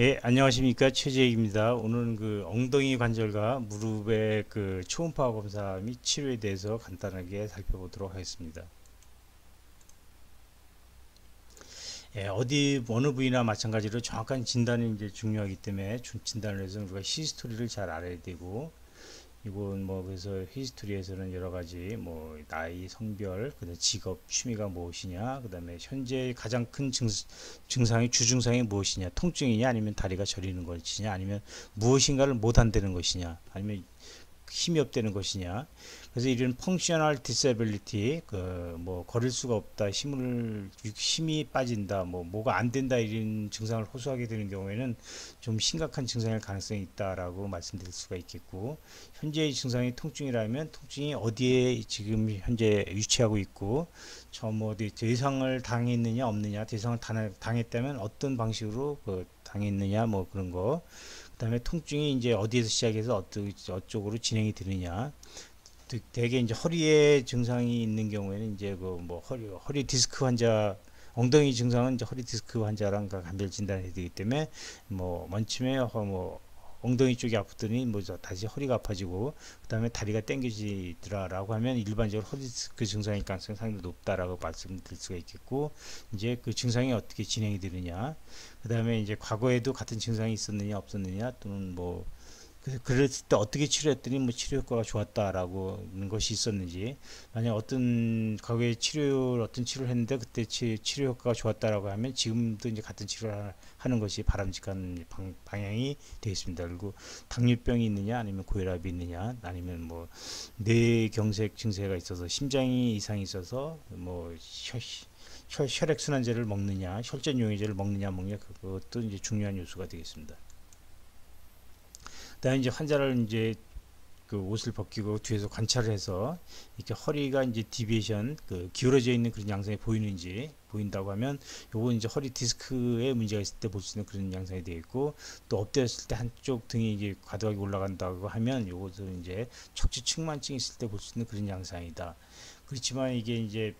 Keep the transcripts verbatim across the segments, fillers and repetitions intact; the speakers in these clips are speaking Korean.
예, 안녕하십니까. 최재익입니다. 오늘은 그 엉덩이 관절과 무릎의 그 초음파 검사 및 치료에 대해서 간단하게 살펴보도록 하겠습니다. 예, 어디 어느 부위나 마찬가지로 정확한 진단이 이제 중요하기 때문에 진단을 해서 우리가 히스토리를 잘 알아야 되고, 이건 뭐 그래서 히스토리에서는 여러 가지 뭐 나이, 성별, 그다음 직업, 취미가 무엇이냐, 그다음에 현재 가장 큰 증, 증상이 주증상이 무엇이냐, 통증이냐, 아니면 다리가 저리는 것이냐, 아니면 무엇인가를 못 한다는 것이냐, 아니면 힘이 없다는 것이냐. 그래서 이런 펑셔널 디세빌리티, 그 뭐 걸을 수가 없다, 힘을 힘이 빠진다, 뭐 뭐가 안 된다, 이런 증상을 호소하게 되는 경우에는 좀 심각한 증상일 가능성이 있다라고 말씀드릴 수가 있겠고, 현재의 증상이 통증이라면 통증이 어디에 지금 현재 위치하고 있고, 저 뭐 어디 대상을 당했느냐 없느냐, 대상을 당했다면 어떤 방식으로 그 당했느냐, 뭐 그런 거. 그다음에 통증이 이제 어디에서 시작해서 어떠, 어쪽으로 진행이 되느냐. 대개 이제 허리에 증상이 있는 경우에는 이제 그 뭐 허리 허리 디스크 환자, 엉덩이 증상은 이제 허리 디스크 환자랑 감별 진단해야 되기 때문에 뭐 먼침에 뭐 엉덩이 쪽이 아프더니 뭐 다시 허리가 아파지고 그다음에 다리가 당겨지더라라고 하면 일반적으로 허리 디스크 증상일 가능성이 상당히 높다라고 말씀드릴 수가 있겠고, 이제 그 증상이 어떻게 진행이 되느냐, 그다음에 이제 과거에도 같은 증상이 있었느냐 없었느냐, 또는 뭐 그랬을 때 어떻게 치료했더니 뭐 치료 효과가 좋았다라고 하는 것이 있었는지, 만약 어떤 과거에 치료 어떤 치료를 했는데 그때 치, 치료 효과가 좋았다라고 하면 지금도 이제 같은 치료를 하는 것이 바람직한 방, 방향이 되겠습니다. 그리고 당뇨병이 있느냐, 아니면 고혈압이 있느냐, 아니면 뭐 뇌경색 증세가 있어서 심장이 이상이 있어서 뭐 혈, 혈액순환제를 먹느냐, 혈전용의제를 먹느냐 먹냐, 그것도 이제 중요한 요소가 되겠습니다. 그다음에 이제 환자를 이제 그 옷을 벗기고 뒤에서 관찰을 해서 이렇게 허리가 이제 디비에이션, 그 기울어져 있는 그런 양상이 보이는지, 보인다고 하면 요거 이제 허리 디스크에 문제가 있을 때 볼 수 있는 그런 양상이 되겠고, 또 엎드렸을 때 한쪽 등이 이제 과도하게 올라간다고 하면 요것은 이제 척추 측만증이 있을 때 볼 수 있는 그런 양상이다. 그렇지만 이게 이제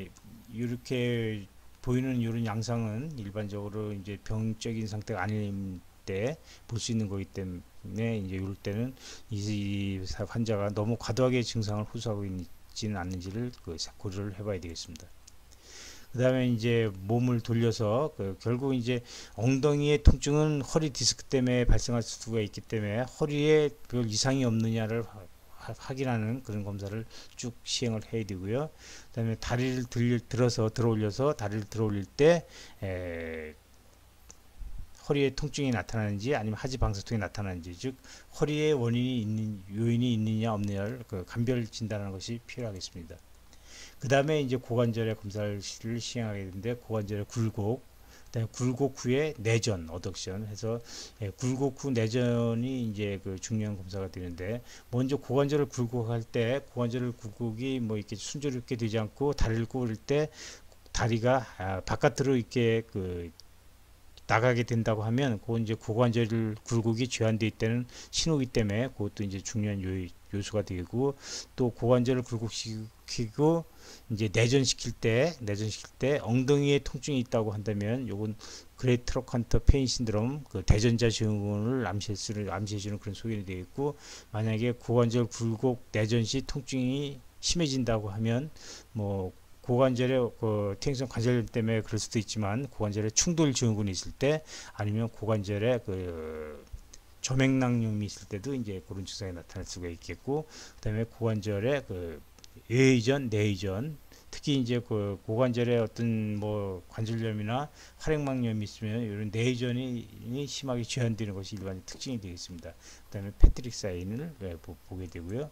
이렇게 보이는 이런 양상은 일반적으로 이제 병적인 상태가 아닐 때 볼 수 있는 거기 때문에, 이제 이럴 때는 이 환자가 너무 과도하게 증상을 호소하고 있지는 않는지를 그 고려를 해봐야 되겠습니다. 그 다음에 이제 몸을 돌려서 그 결국 이제 엉덩이의 통증은 허리 디스크 때문에 발생할 수가 있기 때문에 허리에 별 이상이 없느냐를 확인하는 그런 검사를 쭉 시행을 해야 되고요. 그 다음에 다리를 들, 들어서 들어 올려서 다리를 들어 올릴 때 에, 허리에 통증이 나타나는지 아니면 하지 방사통이 나타나는지, 즉 허리에 원인이 있는 요인이 있느냐 없느냐를 그 감별 진단하는 것이 필요하겠습니다. 그 다음에 이제 고관절의 검사를 시행하게 되는데, 고관절의 굴곡, 그다음에 굴곡 후에 내전, 어덕션 해서, 예, 굴곡 후 내전이 이제 그 중요한 검사가 되는데, 먼저 고관절을 굴곡할 때 고관절을 굴곡이 뭐 이렇게 순조롭게 되지 않고 다리를 구부릴 때 다리가 아, 바깥으로 이렇게 그 나가게 된다고 하면, 그건 이제 고관절 굴곡이 제한되어 있다는 신호이기 때문에 그것도 이제 중요한 요, 요소가 되고, 또 고관절을 굴곡시키고 이제 내전시킬 때 내전시킬 때 엉덩이에 통증이 있다고 한다면, 요건 그레이트로칸터 페인 신드롬, 그 대전자 증후군을 암시해주는 암시해주는 그런 소견이 되겠고, 만약에 고관절 굴곡 내전 시 통증이 심해진다고 하면 뭐 고관절의 그 퇴행성 관절염 때문에 그럴 수도 있지만, 고관절에 충돌 증후군이 있을 때, 아니면 고관절에 그 조맥락염이 있을 때도 이제 그런 증상이 나타날 수가 있겠고, 그다음에 고관절에 그 외이전, 내이전, 특히 이제 그 고관절에 어떤 뭐 관절염이나 활액막염이 있으면 이런 내이전이 심하게 제한되는 것이 일반적 특징이 되겠습니다. 그다음에 패트릭 사인을 보게 되고요.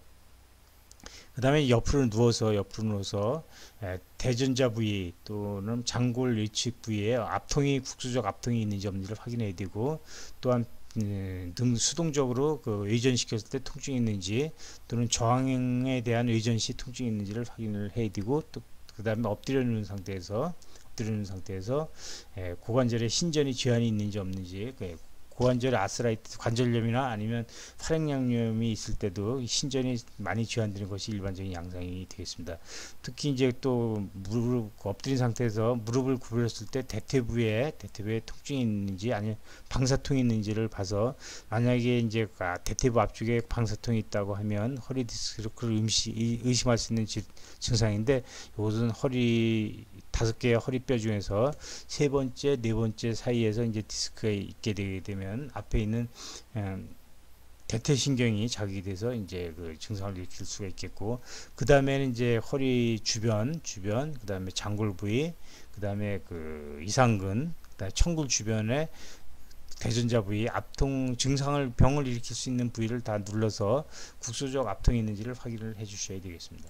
그 다음에 옆으로 누워서 옆으로 누워서 에, 대전자 부위 또는 장골 외측 부위에 압통이, 국소적 압통이 있는지 없는지를 확인해야 되고, 또한 음, 등 수동적으로 그 의전시켰을 때 통증이 있는지, 또는 저항에 대한 의전 시 통증이 있는지를 확인을 해야 되고, 또 그 다음에 엎드려 있는 상태에서 엎드려 있는 상태에서 에, 고관절에 신전이 제한이 있는지 없는지, 그 고관절에 아스라이티스 관절염이나 아니면 활액양염이 있을 때도 신전이 많이 지환되는 것이 일반적인 양상이 되겠습니다. 특히 이제 또 무릎 엎드린 상태에서 무릎을 구부렸을 때 대퇴부에 대퇴부에 통증이 있는지 아니면 방사통이 있는지를 봐서 만약에 이제 대퇴부 앞쪽에 방사통이 있다고 하면 허리 디스크를 의심할 수 있는 증상인데, 이것은 허리 다섯 개의 허리뼈 중에서 세 번째, 네 번째 사이에서 이제 디스크가 있게 되게 되면 앞에 있는 음, 대퇴신경이 자극이 돼서 이제 그 증상을 일으킬 수가 있겠고, 그 다음에는 이제 허리 주변, 주변, 그 다음에 장골 부위, 그 다음에 그 이상근, 그 다음에 청골 주변에 대전자 부위, 압통 증상을 병을 일으킬 수 있는 부위를 다 눌러서 국소적 압통이 있는지를 확인을 해 주셔야 되겠습니다.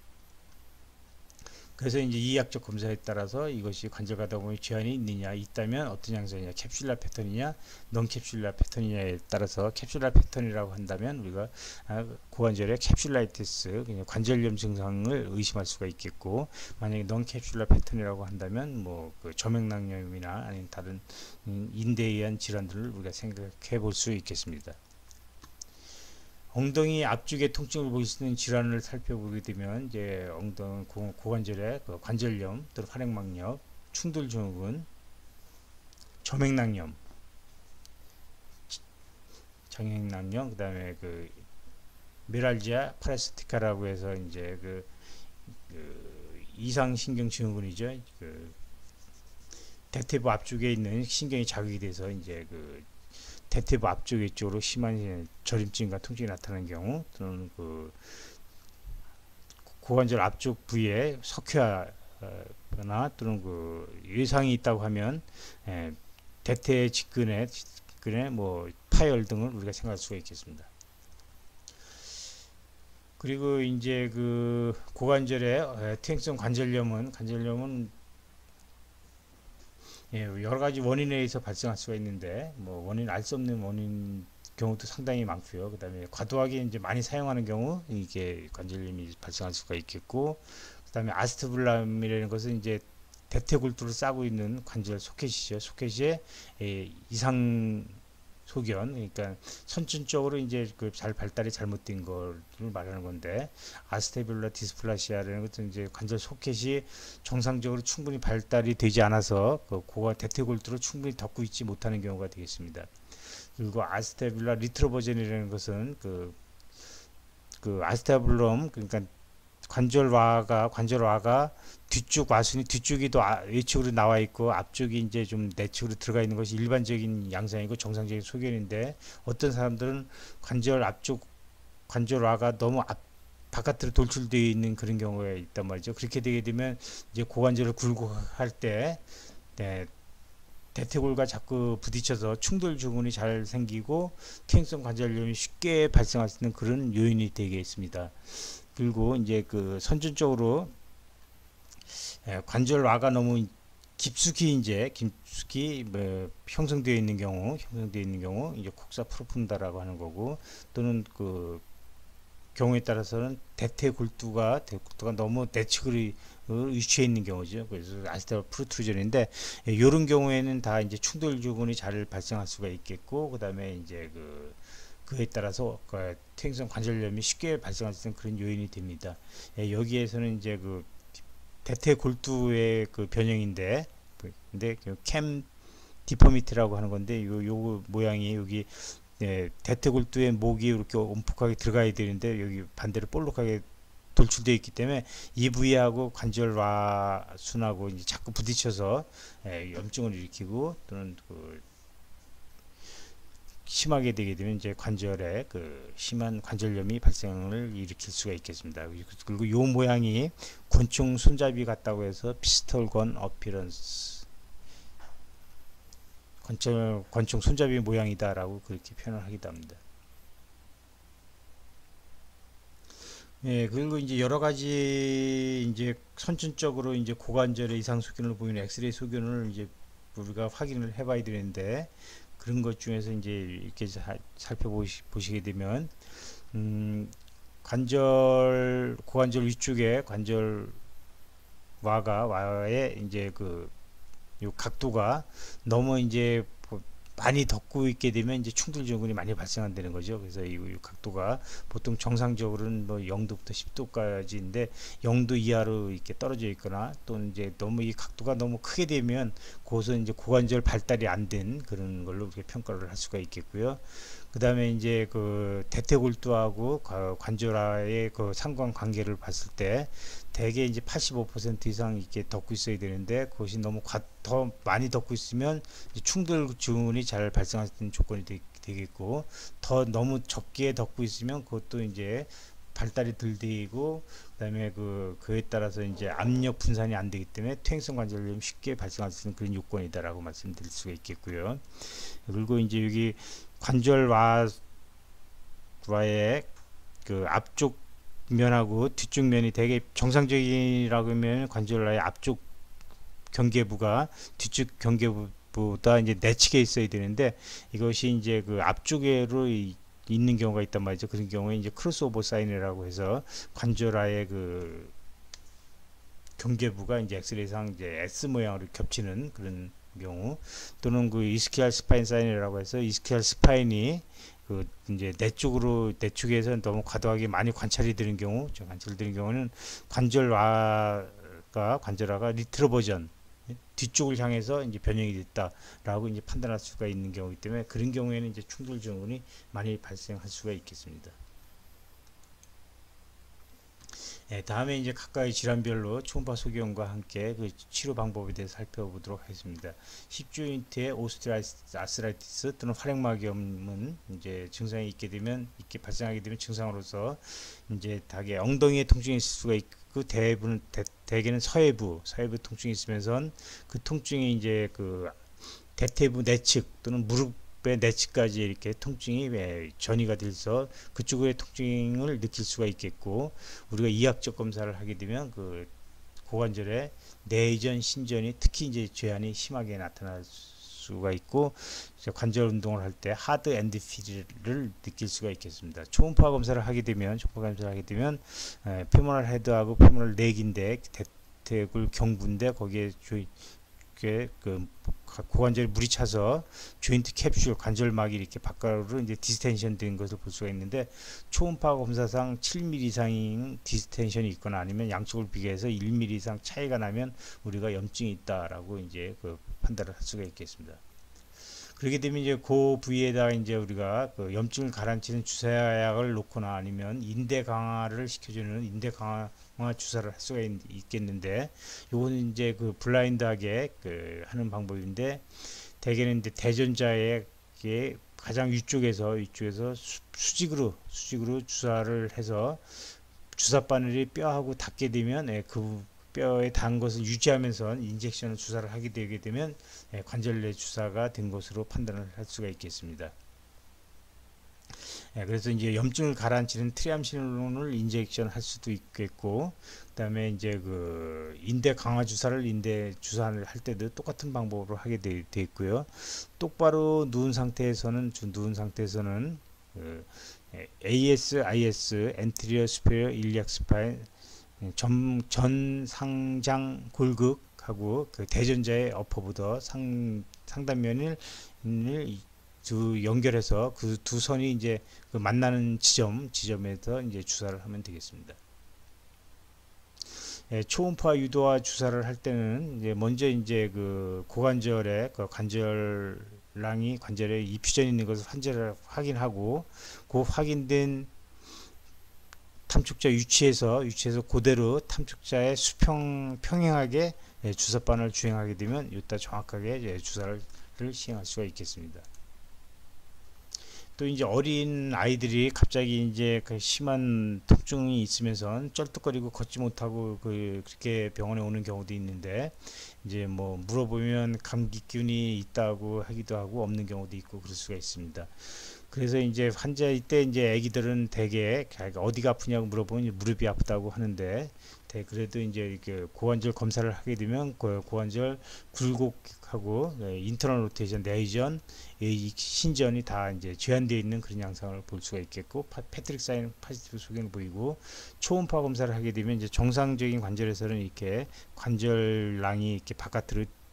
그래서 이제 이학적 검사에 따라서 이것이 관절 가다보면 제한이 있느냐, 있다면 어떤 양상이냐, 캡슐라 패턴이냐, 넌 캡슐라 패턴이냐에 따라서 캡슐라 패턴이라고 한다면 우리가 고관절의 캡슐라이티스, 그냥 관절염 증상을 의심할 수가 있겠고, 만약에 넌 캡슐라 패턴이라고 한다면 뭐 그 저맥낭염이나 아니면 다른 인대에 의한 질환들을 우리가 생각해 볼 수 있겠습니다. 엉덩이 앞쪽에 통증을 보일 수 있는 질환을 살펴보게 되면 이제 엉덩이 고, 고관절의 그 관절염 또는 활액막염, 충돌증후군, 저맥낭염, 정맥낭염, 그다음에 그 메랄지아 파라시티카라고 해서 이제 그, 그 이상신경증후군이죠. 그 대퇴부 앞쪽에 있는 신경이 자극이 돼서 이제 그 대퇴부 앞쪽 쪽으로 심한 저림증과 통증이 나타나는 경우, 또는 그 고관절 앞쪽 부위에 석회화나 또는 그 외상이 있다고 하면 에, 대퇴 직근에 직근에 뭐 파열 등을 우리가 생각할 수가 있겠습니다. 그리고 이제 그 고관절의 퇴행성 관절염은 관절염은 예, 여러 가지 원인에 의해서 발생할 수가 있는데, 뭐 원인 알 수 없는 원인 경우도 상당히 많고요. 그 다음에 과도하게 이제 많이 사용하는 경우 이게 관절염이 발생할 수가 있겠고, 그 다음에 아스트블람이라는 것은 이제 대퇴골두를 싸고 있는 관절 소켓이죠. 소켓에 예, 이상 소견, 그러니까 선천적으로 이제 그 잘 발달이 잘못된 걸 말하는 건데, 아스테빌라 디스플라시아라는 것은 이제 관절 소켓이 정상적으로 충분히 발달이 되지 않아서 그 고관 대퇴골두를 충분히 덮고 있지 못하는 경우가 되겠습니다. 그리고 아스테빌라 리트로버젠이라는 것은 그, 그 아스테블럼, 그러니까 관절와가 관절와가 뒤쪽 와순이 뒤쪽이 더 외측으로 나와 있고 앞쪽이 이제 좀 내측으로 들어가 있는 것이 일반적인 양상이고 정상적인 소견인데, 어떤 사람들은 관절 앞쪽 관절와가 너무 앞 바깥으로 돌출되어 있는 그런 경우가 있단 말이죠. 그렇게 되게 되면 이제 고관절을 굴곡할 때 네, 대퇴골과 자꾸 부딪혀서 충돌 증후군이 잘 생기고 퇴행성 관절염이 쉽게 발생할 수 있는 그런 요인이 되겠습니다. 그리고 이제 그 선천적으로 관절와가 너무 깊숙이 이제 깊숙이 뭐 형성되어 있는 경우, 형성되어 있는 경우 이제 콕사 프로푼다라고 하는 거고, 또는 그 경우에 따라서는 대퇴골두가 대골두가 너무 내측으로 위치해 있는 경우죠. 그래서 아스테라 프루트루전인데, 이런 경우에는 다 이제 충돌 증후군이 잘 발생할 수가 있겠고, 그다음에 이제 그 그에 따라서 그 퇴행성 관절염이 쉽게 발생할 수 있는 그런 요인이 됩니다. 예, 여기에서는 이제 그 대퇴골두의 그 변형인데, 근데 캠 디포미티라고 하는 건데, 요, 요 모양이 여기 예, 대퇴골두의 목이 이렇게 움푹하게 들어가야 되는데 여기 반대로 볼록하게 돌출되어 있기 때문에 이 부위하고 관절와 순하고 이제 자꾸 부딪혀서 예, 염증을 일으키고, 또는 그 심하게 되게 되면 이제 관절에 그 심한 관절염이 발생을 일으킬 수가 있겠습니다. 그리고 이 모양이 권총 손잡이 같다고 해서 피스톨 건 어피런스, 권총, 권총 손잡이 모양이다라고 그렇게 표현을 하기도 합니다. 예, 그리고 이제 여러 가지 이제 선천적으로 이제 고관절의 이상 소견을 보이는 엑스레이 소견을 이제 우리가 확인을 해봐야 되는데, 그런 것 중에서 이제 이렇게 살펴보시게 되면, 음, 관절, 고관절 위쪽에 관절 와가, 와의 이제 그, 요 각도가 너무 이제 많이 덮고 있게 되면 이제 충돌 증후군이 많이 발생한다는 거죠. 그래서 이, 이 각도가 보통 정상적으로는 뭐 영 도부터 십 도까지인데 영 도 이하로 이렇게 떨어져 있거나 또는 이제 너무 이 각도가 너무 크게 되면 그것은 이제 고관절 발달이 안 된 그런 걸로 이렇게 평가를 할 수가 있겠고요. 그 다음에 이제 그 대퇴골두하고 관절하의 그 상관관계를 봤을 때 대개 이제 팔십오 퍼센트 이상 이렇게 덮고 있어야 되는데 그것이 너무 과, 더 많이 덮고 있으면 충돌 증후군이 잘 발생할 수 있는 조건이 되, 되겠고, 더 너무 적게 덮고 있으면 그것도 이제 발달이 덜 되고, 그다음에 그 그에 따라서 이제 압력 분산이 안 되기 때문에 퇴행성 관절염이 쉽게 발생할 수 있는 그런 요건이다라고 말씀드릴 수가 있겠고요. 그리고 이제 여기 관절와의 그 앞쪽 면하고 뒤쪽 면이 되게 정상적이라고 하면 관절와의 앞쪽 경계부가 뒤쪽 경계부보다 이제 내측에 있어야 되는데 이것이 이제 그 앞쪽으로 있는 경우가 있단 말이죠. 그런 경우에 이제 크로스오버 사인이라고 해서 관절하의 그 경계부가 이제 엑스레이상 이제 S 모양으로 겹치는 그런 경우, 또는 그 이스키알 스파인 사인이라고 해서 이스키알 스파인이 그 이제 내 쪽으로 내 쪽에서 너무 과도하게 많이 관찰이 되는 경우, 관찰이 되는 경우는 관절화가 관절화가 리트로 버전 뒤쪽을 향해서 이제 변형이 됐다라고 이제 판단할 수가 있는 경우이기 때문에 그런 경우에는 이제 충돌 증후군이 많이 발생할 수가 있겠습니다. 네, 다음에 이제 각각의 질환별로 초음파 소견과 함께 그 치료 방법에 대해서 살펴보도록 하겠습니다. 힙조인트의 오스티오아스라이티스 또는 활액막염은 이제 증상이 있게 되면 이렇게 발생하게 되면 증상으로서 이제 닭의 엉덩이에 통증이 있을 수가 있고, 대부분 대, 대개는 서해부 서해부 통증이 있으면서 그 통증이 이제 그 대퇴부 내측 또는 무릎 내측까지 이렇게 통증이 전이가 돼서 그쪽의 통증을 느낄 수가 있겠고, 우리가 이학적 검사를 하게 되면 그 고관절의 내전 신전이 특히 이제 죄안이 심하게 나타날 수가 있고, 관절 운동을 할 때 하드 앤드 필을 느낄 수가 있겠습니다. 초음파 검사를 하게 되면 초음파 검사를 하게 되면 에, 페모럴 헤드하고 페모럴 넥인데 대퇴골 경부인데 거기에 조, 그 고관절에 물이 차서 조인트 캡슐 관절막이 이렇게 바깥으로 이제 디스텐션 된 것을 볼 수가 있는데, 초음파 검사상 칠 밀리미터 이상인 디스텐션이 있거나 아니면 양쪽을 비교해서 일 밀리미터 이상 차이가 나면 우리가 염증이 있다라고 이제 그 판단을 할 수가 있겠습니다. 그렇게 되면 이제 그 부위에다가 이제 우리가 그 염증을 가라앉히는 주사약을 놓거나 아니면 인대 강화를 시켜주는 인대 강화 주사를 할 수가 있, 있겠는데, 요거는 이제 그 블라인드하게 그 하는 방법인데, 대개는 이제 대전자의 가장 위쪽에서 위쪽에서 수, 수직으로 수직으로 주사를 해서 주사 바늘이 뼈하고 닿게 되면 예, 그 뼈에 닿은 것을 유지하면서 인젝션을 주사를 하게 되게 되면 예, 관절 내 주사가 된 것으로 판단을 할 수가 있겠습니다. 예, 그래서 이제 염증을 가라앉히는 트리암시놀론을 인젝션 할 수도 있겠고, 그다음에 이제 그 인대 강화 주사를 인대 주사를 할 때도 똑같은 방법으로 하게 돼, 돼 있고요. 똑바로 누운 상태에서는 누운 상태에서는 그 에이에스, 아이에스, Anterior Superior Iliac Spine 전, 전 상장 골극하고 그 대전자의 어퍼보더 상 상단면을 두 연결해서 그 두 선이 이제 그 만나는 지점 지점에서 이제 주사를 하면 되겠습니다. 예, 초음파 유도화 주사를 할 때는 이제 먼저 이제 그 고관절에 그 관절랑이 관절에 이 퓨전이 있는 것을 환자를 확인하고, 그 확인된 탐촉자 유치해서 유치해서 그대로 탐촉자의 수평 평행하게 예, 주사바늘 주행하게 되면 이따 정확하게 예, 주사를 시행할 수가 있겠습니다. 또 이제 어린 아이들이 갑자기 이제 그 심한 통증이 있으면서 쩔뚝거리고 걷지 못하고 그 그렇게 병원에 오는 경우도 있는데, 이제 뭐 물어보면 감기균이 있다고 하기도 하고 없는 경우도 있고 그럴 수가 있습니다. 그래서 이제 환자일 때 이제 아기들은 대개 어디가 아프냐고 물어보면 무릎이 아프다고 하는데, 그래도 이제 그 고관절 검사를 하게 되면 그 고관절 굴곡하고 인터널 로테이션, 내전, 신전이 다 이제 제한되어 있는 그런 양상을 볼 수가 있겠고, 패트릭 사인 파지티브 소견을 보이고, 초음파 검사를 하게 되면 이제 정상적인 관절에서는 이렇게 관절랑이 이렇게 바깥으로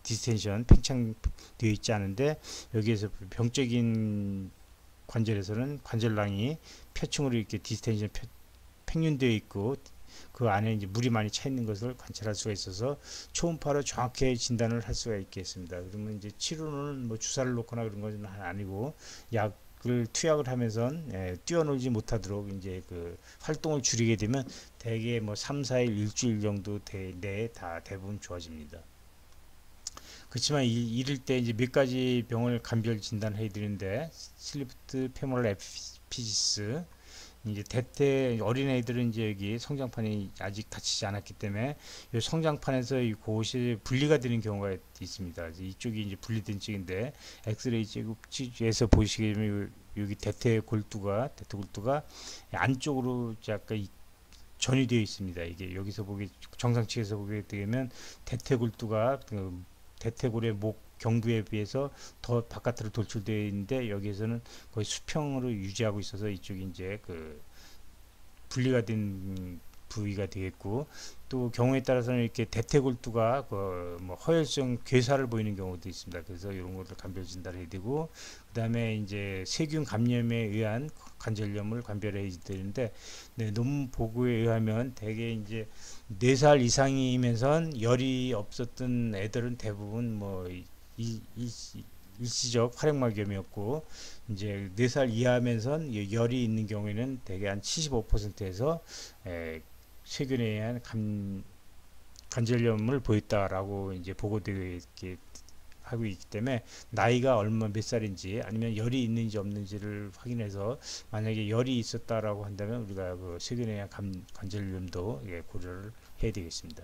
디스텐션 팽창되어 있지 않은데 여기에서 병적인 관절에서는 관절낭이 표층으로 이렇게 디스텐션 팽윤되어 있고 그 안에 이제 물이 많이 차 있는 것을 관찰할 수가 있어서 초음파로 정확히 진단을 할 수가 있겠습니다. 그러면 이제 치료는 뭐 주사를 놓거나 그런 건 아니고 약을 투약을 하면서 예, 뛰어놀지 못하도록 이제 그 활동을 줄이게 되면 대개 뭐 삼, 사 일, 일주일 정도 내에 다 대부분 좋아집니다. 그렇지만 이, 이럴 때 이제 몇 가지 병을 감별 진단해 드리는데 슬리프트 페모럴 에피피지스 이제 대퇴 어린애들은 이제 여기 성장판이 아직 닫히지 않았기 때문에 이 성장판에서 이 곳이 분리가 되는 경우가 있습니다. 이쪽이 이제 분리된 쪽인데 엑스레이 찍에서 보시게 되면 여기 대퇴 골두가 대퇴 골두가 안쪽으로 약간 전이되어 있습니다. 이게 여기서 보기 정상측에서 보게 되면 대퇴 골두가 그 대퇴골의 목 경부에 비해서 더 바깥으로 돌출되어 있는데 여기에서는 거의 수평으로 유지하고 있어서 이쪽이 이제 그 분리가 된 부위가 되겠고 또 경우에 따라서는 이렇게 대퇴골두가 그뭐 허혈성 괴사를 보이는 경우도 있습니다. 그래서 이런 것들 감별 진단을 해야 되고 그 다음에 이제 세균 감염에 의한 관절염을 관별해야 되는데 네, 논문 보고에 의하면 대개 이제 네 살 이상이면서 열이 없었던 애들은 대부분 뭐 이, 이, 이, 일시적 활액막염이었고 이제 네 살 이하면서 열이 있는 경우에는 대개 한 칠십오 퍼센트에서 에, 세균에 의한 감, 관절염을 보였다라고 이제 보고되어 있게 하고 있기 때문에 나이가 얼마 몇 살인지 아니면 열이 있는지 없는지를 확인해서 만약에 열이 있었다라고 한다면 우리가 그 세균에 의한 감, 관절염도 예, 고려를 해야 되겠습니다.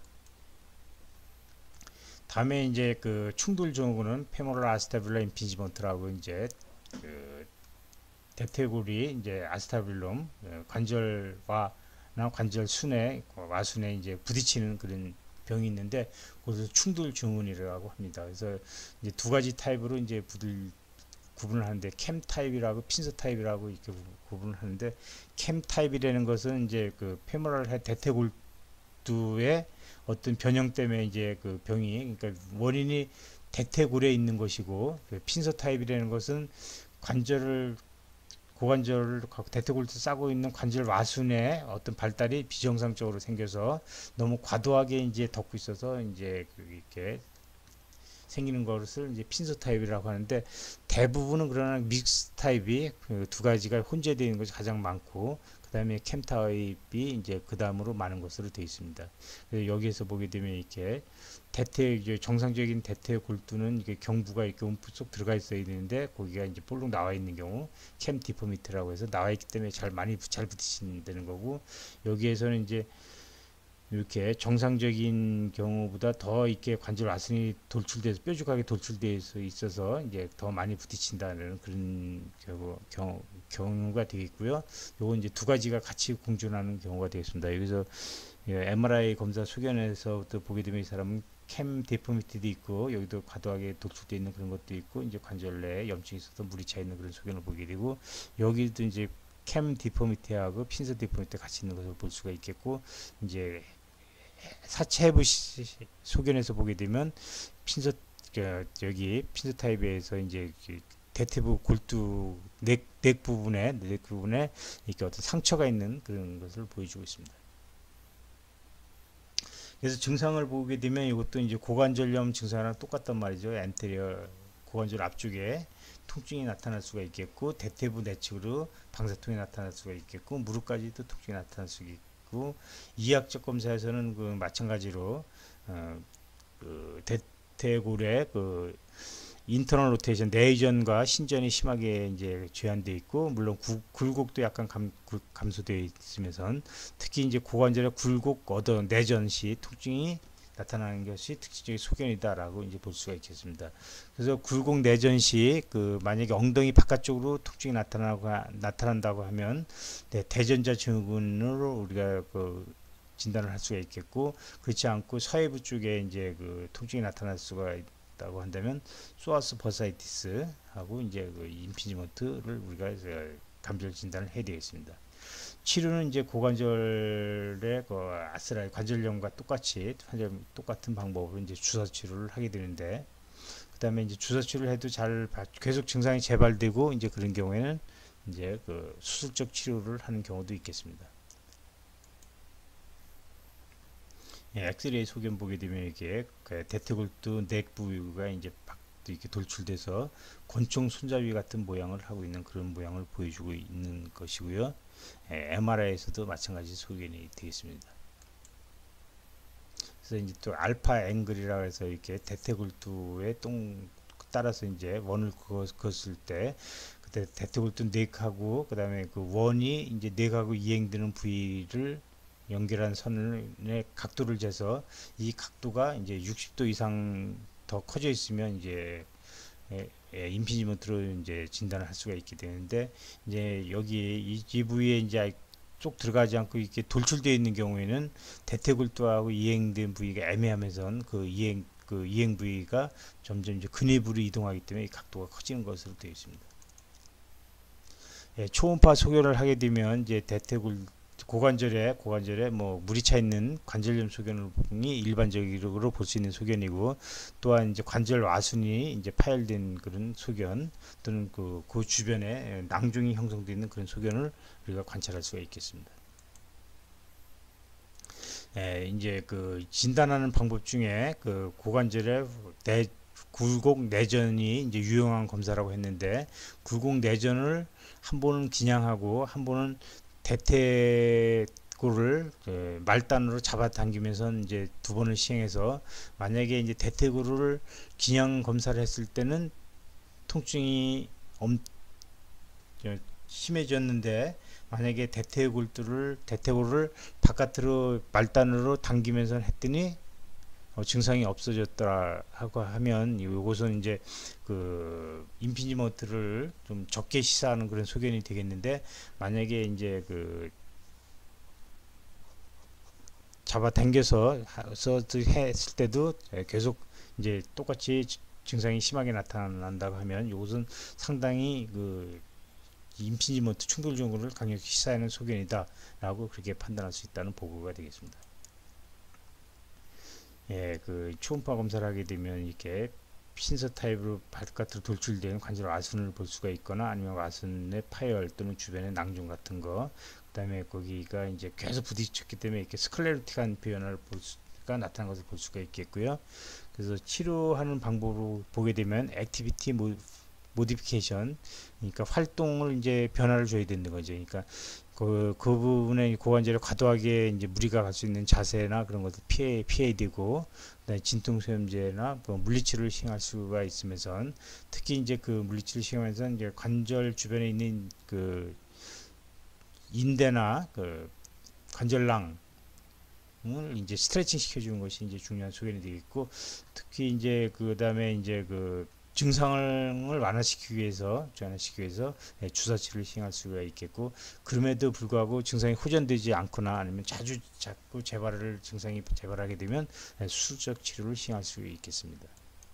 다음에 이제 그 충돌 증후군은 페모럴 아스타빌러 임피지먼트라고 이제 그 대퇴골이 이제 아스타빌럼 관절과 관절 순에 와순에 이제 부딪히는 그런 병이 있는데 그것을 충돌 증후군이라고 합니다. 그래서 이제 두 가지 타입으로 이제 부들 구분을 하는데 캠 타입이라고 핀서 타입이라고 이렇게 구분을 하는데 캠 타입이라는 것은 이제 그 페모럴 대퇴골두의 어떤 변형 때문에 이제 그 병이 그러니까 원인이 대퇴골에 있는 것이고 그 핀서 타입이라는 것은 관절을 고관절을 대퇴골도 싸고 있는 관절 와순에 어떤 발달이 비정상적으로 생겨서 너무 과도하게 이제 덮고 있어서 이제 이렇게 생기는 것을 이제 핀서 타입이라고 하는데 대부분은 그러나 믹스 타입이 그 두 가지가 혼재되어 있는 것이 가장 많고 그 다음에 캠 타입이 이제 그 다음으로 많은 것으로 되어 있습니다. 그래서 여기에서 보게 되면 이렇게 대퇴 이제 정상적인 대퇴 골두는 이게 경부가 이렇게 움푹 들어가 있어야 되는데 거기가 이제 볼록 나와 있는 경우 캠 디포미티라고 해서 나와 있기 때문에 잘 많이 잘 부딪히는 거고 여기에서는 이제 이렇게 정상적인 경우보다 더 이렇게 관절 와순이 돌출돼서 뾰족하게 돌출되어 있어서 이제 더 많이 부딪힌다는 그런 경우, 경우, 경우가 되겠고요. 요거 이제 두 가지가 같이 공존하는 경우가 되겠습니다. 여기서 엠알아이 검사 소견에서부터 보게 되면 이 사람은 캠 데포미티도 있고 여기도 과도하게 돌출되어 있는 그런 것도 있고 이제 관절 내에 염증이 있어서 물이 차 있는 그런 소견을 보게 되고 여기도 이제 캠 디포미티하고 핀서 디포미티 같이 있는 것을 볼 수가 있겠고 이제 사체 해부 소견에서 보게 되면 핀서 여기 핀서 타입에서 이제 대퇴부 골두 넥, 넥 부분에 넥 부분에 이렇게 어떤 상처가 있는 그런 것을 보여주고 있습니다. 그래서 증상을 보게 되면 이것도 이제 고관절염 증상이랑 똑같단 말이죠. 엔테리어 고관절 앞쪽에 통증이 나타날 수가 있겠고 대퇴부 내측으로 방사통이 나타날 수가 있겠고 무릎까지도 통증이 나타날 수가 있고 이학적 검사에서는 그 마찬가지로 어, 그 대퇴골의 그 인터널 로테이션 내전과 신전이 심하게 이제 제한되어 있고 물론 구, 굴곡도 약간 감, 감소되어 있으면서 특히 이제 고관절의 굴곡 얻어 내전 시 통증이 나타나는 것이 특징적인 소견이다라고 이제 볼 수가 있겠습니다. 그래서 굴곡 내전 시 그 만약에 엉덩이 바깥쪽으로 통증이 나타나고 나타난다고 하면 네, 대전자 증후군으로 우리가 그 진단을 할 수가 있겠고 그렇지 않고 서해부 쪽에 이제 그 통증이 나타날 수가 있다고 한다면 소아스 버사이티스 하고 이제 그 임피지먼트를 우리가 감별 진단을 해야 되겠습니다. 치료는 이제 고관절의 그 아스라이 관절염과 똑같이 똑같은 방법으로 이제 주사 치료를 하게 되는데, 그 다음에 이제 주사 치료를 해도 잘 계속 증상이 재발되고 이제 그런 경우에는 이제 그 수술적 치료를 하는 경우도 있겠습니다. 예, 엑스레이 소견 보게 되면 이게 그 대퇴골두 넥 부위가 이제 이렇게 돌출돼서 권총 손잡이 같은 모양을 하고 있는 그런 모양을 보여주고 있는 것이고요. 예, 엠알아이에서도 마찬가지 소견이 되겠습니다. 그래서 이제 또 알파 앵글이라고 해서 이렇게 대퇴골두의 똥 따라서 이제 원을 그었을 때 그때 대퇴골두 넥하고 그 다음에 그 원이 이제 넥하고 이행되는 부위를 연결한 선의 각도를 재서 이 각도가 이제 육십 도 이상 더 커져 있으면 이제 예, 예, 임피지먼트로 이제 진단을 할 수가 있게 되는데, 이제 여기 이, 이 부위에 이제 쏙 들어가지 않고 이렇게 돌출되어 있는 경우에는 대퇴골두하고 이행된 부위가 애매하면서 그 이행 그 이행 부위가 점점 이제 근위부로 이동하기 때문에 이 각도가 커지는 것으로 되어 있습니다. 예, 초음파 소견을 하게 되면 이제 대퇴골 고관절에 고관절에 뭐 물이 차 있는 관절염 소견이 일반적으로 볼 수 있는 소견이고, 또한 이제 관절 와순이 이제 파열된 그런 소견 또는 그, 그 주변에 낭중이 형성되어 있는 그런 소견을 우리가 관찰할 수가 있겠습니다. 예, 이제 그 진단하는 방법 중에 그 고관절의 내 굴곡 내전이 이제 유용한 검사라고 했는데, 굴곡 내전을 한 번은 기냥하고 한 번은 대퇴골을 말단으로 잡아당기면서 이제 두 번을 시행해서, 만약에 이제 대퇴골을 기냥 검사를 했을 때는 통증이 엄, 심해졌는데, 만약에 대퇴골들을 대퇴골을 바깥으로 말단으로 당기면서 했더니 어, 증상이 없어졌더라 하고 하면, 이것은 이제 그 임피지먼트를 좀 적게 시사하는 그런 소견이 되겠는데, 만약에 이제 그 잡아당겨서 했을 때도 계속 이제 똑같이 증상이 심하게 나타난다고 하면, 이것은 상당히 그 임피지먼트 충돌 증후를 강력히 시사하는 소견이다 라고 그렇게 판단할 수 있다는 보고가 되겠습니다. 예, 그 초음파 검사를 하게 되면 이렇게 핀서 타입으로 바깥으로 돌출된 관절 와순을 볼 수가 있거나, 아니면 와순의 파열 또는 주변의 낭중 같은 거, 그 다음에 거기가 이제 계속 부딪혔기 때문에 이렇게 스클레로틱한 변화를 볼 수가 나타난 것을 볼 수가 있겠고요. 그래서 치료하는 방법으로 보게 되면 액티비티 모, 모디피케이션, 그러니까 활동을 이제 변화를 줘야 되는 거죠. 그러니까 그, 그 부분에 고관절에 과도하게 이제 무리가 갈 수 있는 자세나 그런 것들 피해, 피해야 되고, 진통소염제나 뭐 물리치료를 시행할 수가 있으면서, 특히 이제 그 물리치료를 시행하면서 이제 관절 주변에 있는 그 인대나 그 관절낭 을 이제 스트레칭 시켜주는 것이 이제 중요한 소견이 되겠고, 특히 이제 그 다음에 이제 그 증상을 완화시키기 위해서 완화시키기 위해서 주사치료를 시행할 수가 있겠고, 그럼에도 불구하고 증상이 호전되지 않거나 아니면 자주 자꾸 재발을 증상이 재발하게 되면 수술적 치료를 시행할 수 있겠습니다.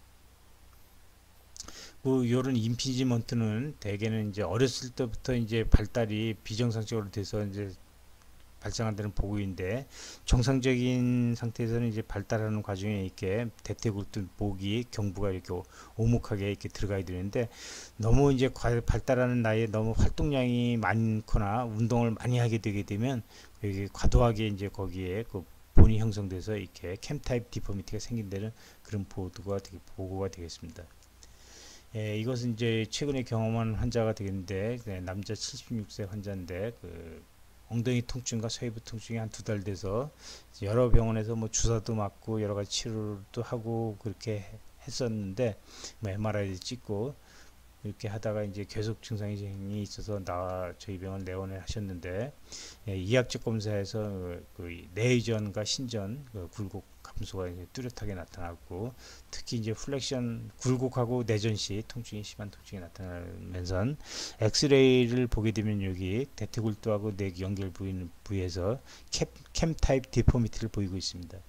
그 이런 임피지먼트는 대개는 이제 어렸을 때부터 이제 발달이 비정상적으로 돼서 이제 발생한다는 보고인데, 정상적인 상태에서는 이제 발달하는 과정에 이렇게 대퇴골두 목이 경부가 이렇게 오목하게 이렇게 들어가야 되는데, 너무 이제 발달하는 나이에 너무 활동량이 많거나 운동을 많이 하게 되게 되면 여기 과도하게 이제 거기에 그 본이 형성돼서 이렇게 캠 타입 디포미티가 생긴다는 그런 보도가 되게, 보고가 되겠습니다. 예, 이것은 이제 최근에 경험한 환자가 되겠는데, 네, 남자 칠십육 세 환자인데 그 엉덩이 통증과 서해부 통증이 한 두 달 돼서 여러 병원에서 뭐 주사도 맞고 여러 가지 치료도 하고 그렇게 했었는데, 뭐 엠알아이도 찍고 이렇게 하다가 이제 계속 증상이 있어서 나 저희 병원 내원을 하셨는데, 예, 이학적 검사에서 그 내의전과 신전 그 굴곡 감소가 이제 뚜렷하게 나타났고, 특히 이제 플렉션 굴곡하고 내전 시 통증이 심한 통증이 나타나면서 엑스레이를 보게 되면 여기 대퇴골두하고 넥 연결 부위, 부위에서 캠, 캠 타입 디포미티를 보이고 있습니다.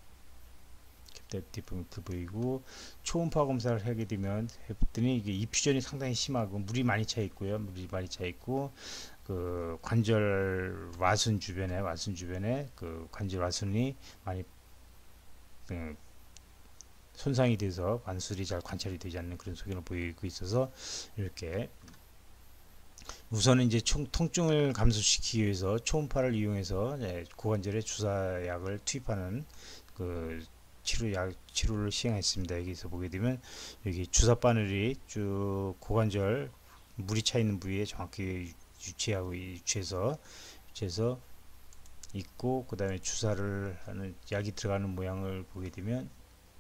디포미티 보이고, 초음파 검사를 하게 되면 했더니 이게 이퓨전이 상당히 심하고 물이 많이 차 있고요. 물이 많이 차 있고, 그 관절 와순 주변에 와순 주변에 그 관절 와순이 많이 그 손상이 돼서 관술이 잘 관찰이 되지 않는 그런 소견을 보이고 있어서 이렇게 우선은 이제 총, 통증을 감소시키기 위해서 초음파를 이용해서 고관절에 주사약을 투입하는 그 치료약 치료를 시행했습니다. 여기서 보게 되면 여기 주사 바늘이 쭉 고관절 물이 차 있는 부위에 정확히 유치하고 유치해서 유치해서 있고, 그 다음에 주사를 하는 약이 들어가는 모양을 보게 되면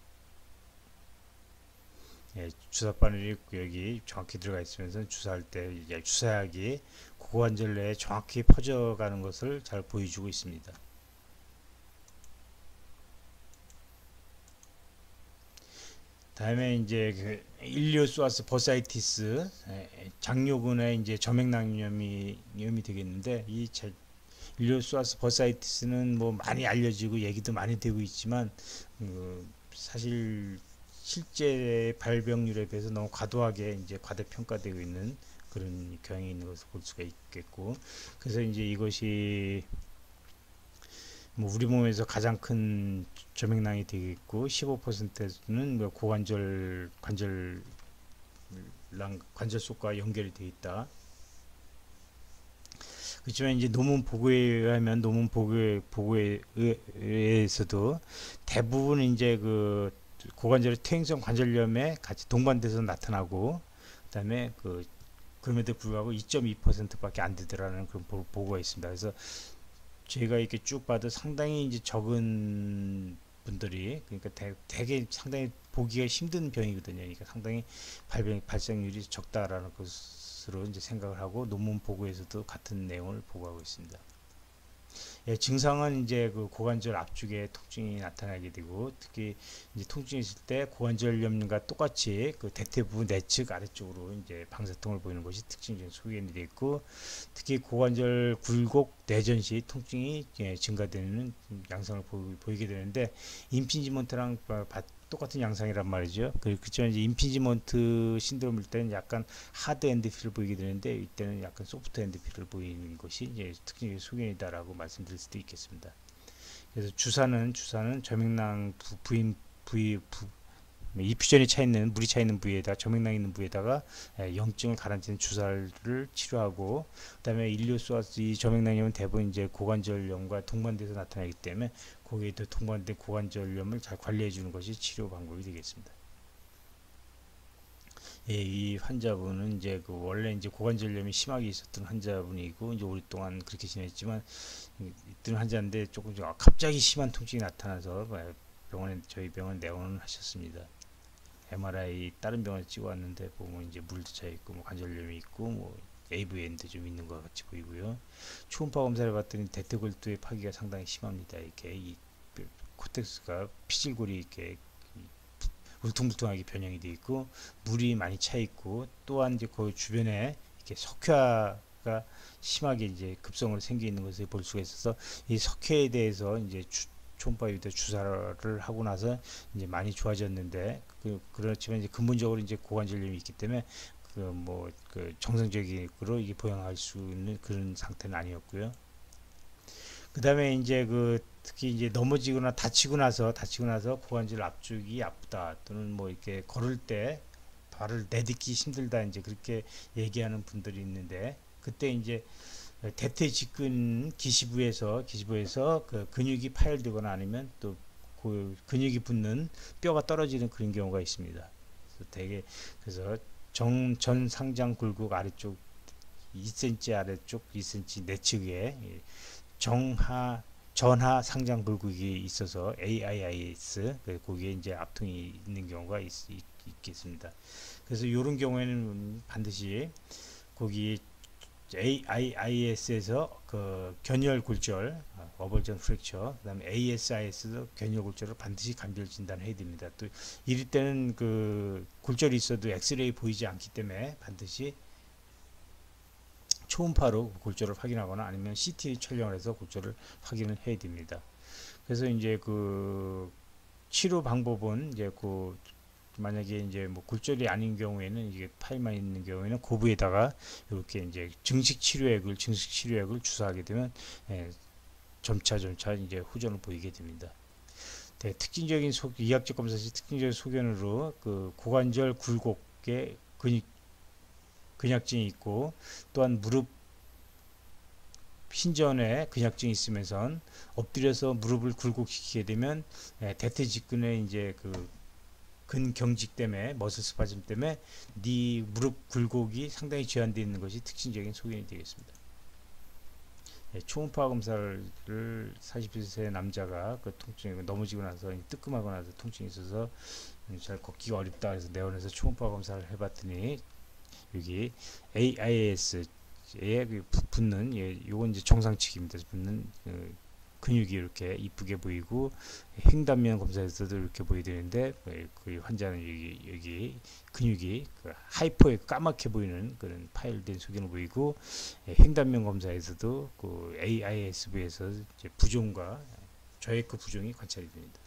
예, 주사 바늘이 여기 정확히 들어가 있으면서 주사할 때 주사약이 고관절 내에 정확히 퍼져가는 것을 잘 보여주고 있습니다. 다음에 이제 그 일리오소아스 버사이티스 장요근의 이제 점액낭염이 염이 되겠는데, 이 일리오소아스 버사이티스는 뭐 많이 알려지고 얘기도 많이 되고 있지만 음, 사실 실제 발병률에 비해서 너무 과도하게 이제 과대평가되고 있는 그런 경향이 있는 것을 볼 수가 있겠고, 그래서 이제 이것이 뭐 우리 몸에서 가장 큰 점액낭이 되겠고, 십오 퍼센트는 뭐 고관절 관절 관절 속과 연결이 되어 있다. 그렇지만 이제 논문 보고에 의하면 논문 보고에 보고에 의해서도 대부분 이제 그 고관절의 퇴행성 관절염에 같이 동반돼서 나타나고, 그다음에 그 그럼에도 불구하고 이 점 이 퍼센트밖에 안 되더라는 그런 보고가 있습니다. 그래서 제가 이렇게 쭉 봐도 상당히 이제 적은 분들이, 그러니까 대, 되게 상당히 보기가 힘든 병이거든요. 그러니까 상당히 발병 발생률이 적다라는 것으로 이제 생각을 하고 논문 보고에서도 같은 내용을 보고하고 있습니다. 예, 증상은 이제 그 고관절 앞쪽에 통증이 나타나게 되고, 특히 이제 통증이 있을 때 고관절염과 똑같이 그 대퇴부 내측 아래쪽으로 이제 방사통을 보이는 것이 특징적인 소견이 되어 있고, 특히 고관절 굴곡 내전 시 통증이 예, 증가되는 양상을 보, 보이게 되는데, 임핀지먼트랑 똑같은 양상이란 말이죠. 그렇지만 이제 임핀지먼트 신드롬일 때는 약간 하드 엔드필을 보이게 되는데, 이때는 약간 소프트 엔드필을 보이는 것이 이제 특징적인 소견이다라고 말씀드릴 수도 있겠습니다. 그래서 주사는 주사는 점액낭 부, 부인 부위 부, 이퓨전이 차 있는 물이 차 있는 부위에다 점액낭 있는 부위에다가 염증을 가라앉히는 주사를 치료하고, 그다음에 일리오소아스 이 점액낭염은 대부분 이제 고관절염과 동반돼서 나타나기 때문에 거기에 동반된 고관절염을 잘 관리해 주는 것이 치료 방법이 되겠습니다. 예, 이 환자분은 이제 그 원래 이제 고관절염이 심하게 있었던 환자분이고, 이제 오랫동안 그렇게 지냈지만 있던 환자인데 조금 좀 갑자기 심한 통증이 나타나서 병원에 저희 병원 내원을 하셨습니다. 엠알아이 다른 병원에 찍어 왔는데 보면 이제 물도 차 있고 뭐 관절염이 있고 뭐 에이브이엔도 좀 있는 것 같이 보이고요. 초음파 검사를 봤더니 대퇴골두의 파기가 상당히 심합니다. 이렇게 이 코텍스가 피질골이 이렇게 울퉁불퉁하게 변형이 되어 있고, 물이 많이 차 있고, 또한 이제 그 주변에 이렇게 석회가 심하게 이제 급성으로 생겨 있는 것을 볼 수가 있어서, 이 석회에 대해서 이제 주, 초음파 유대 주사를 하고 나서 이제 많이 좋아졌는데, 그, 그렇지만 이제 근본적으로 이제 고관절염이 있기 때문에 그 뭐 그 정상적으로 이게 보양할 수 있는 그런 상태는 아니었고요. 그 다음에 이제 그 특히 이제 넘어지거나 다치고 나서 다치고 나서 고관절 앞쪽이 아프다, 또는 뭐 이렇게 걸을 때 발을 내딛기 힘들다, 이제 그렇게 얘기하는 분들이 있는데, 그때 이제 대퇴 직근 기시부에서 기시부에서 그 근육이 파열되거나 아니면 또 그 근육이 붙는 뼈가 떨어지는 그런 경우가 있습니다. 그래서 되게 그래서 정, 전 상장 굴곡 아래쪽 이 센티미터 아래쪽 이 센티미터 내측에 정하 전하 상장 굴곡이 있어서 에이아이아이에스, 거기에 이제 압통이 있는 경우가 있, 있, 있겠습니다. 그래서 이런 경우에는 반드시 거기 에이아이아이에스에서 그 견열 골절, 어벌전 프랙처, 그다음에 에이에스아이에스도 견열 골절을 반드시 감별 진단해야 됩니다. 또 이럴 때는 그 골절이 있어도 엑스레이 보이지 않기 때문에 반드시 초음파로 골절을 확인하거나 아니면 씨티 촬영을 해서 골절을 확인을 해야 됩니다. 그래서 이제 그 치료 방법은 이제 그 만약에 이제 뭐 골절이 아닌 경우에는 이게 파열만 있는 경우에는 고부에다가 이렇게 이제 증식 치료액을 증식 치료액을 주사하게 되면 예, 점차 점차 이제 후전을 보이게 됩니다. 네, 특징적인 소, 이학적 검사 시 특징적인 소견으로 그 고관절 굴곡에 근육 근약증이 있고 또한 무릎 신전에 근약증이 있으면서 엎드려서 무릎을 굴곡시키게 되면 예, 대퇴직근에 이제 그 근경직 때문에 머슬 스파즘 때문에 네 무릎 굴곡이 상당히 제한되어 있는 것이 특징적인 소견이 되겠습니다. 예, 초음파 검사를 사십 세 남자가 그 통증이 넘어지고 나서 뜨끔하고 나서 통증이 있어서 잘 걷기가 어렵다 해서 내원해서 초음파 검사를 해봤더니 여기 에이아이에스에 붙는 예, 요건 이제 정상측입니다. 붙는 그 근육이 이렇게 이쁘게 보이고 횡단면 검사에서도 이렇게 보이되는데 그 환자는 여기 여기 근육이 그 하이퍼에 까맣게 보이는 그런 파열된 소견을 보이고 횡단면 검사에서도 그 에이아이에스브에서 이제 부종과 저해급 부종이 관찰이 됩니다.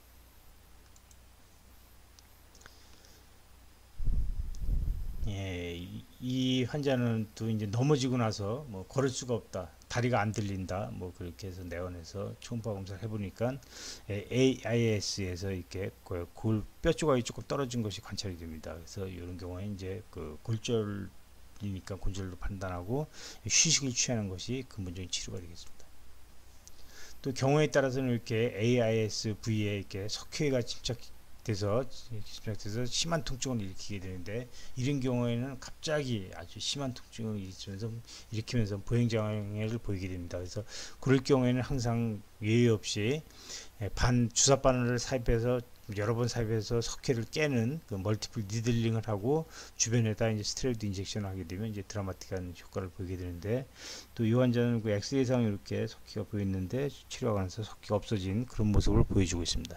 예, 이, 이 환자는 또 이제 넘어지고 나서 뭐 걸을 수가 없다, 다리가 안 들린다, 뭐 그렇게 해서 내원해서 초음파 검사를 해보니까 에이아이에스에서 이렇게 골 뼈 조각이 조금 떨어진 것이 관찰이 됩니다. 그래서 이런 경우에 이제 그 골절이니까 골절로 판단하고 휴식을 취하는 것이 근본적인 치료가 되겠습니다. 또 경우에 따라서는 이렇게 에이아이에스브이에 이렇게 석회가 침착 돼서 집착돼서 심한 통증을 일으키게 되는데 이런 경우에는 갑자기 아주 심한 통증을 일으키면서 일으키면서 보행장애를 보이게 됩니다. 그래서 그럴 경우에는 항상 예외 없이 반 주사 바늘을 삽입해서 여러 번 삽입해서 석회를 깨는 그 멀티플 니들링을 하고 주변에다 이제 스테로이드 인젝션을 하게 되면 이제 드라마틱한 효과를 보이게 되는데 또 이 환자는 그 엑스레이상 이렇게 석회가 보였는데 치료하고 나서 석회가 없어진 그런 모습을 보여주고 있습니다.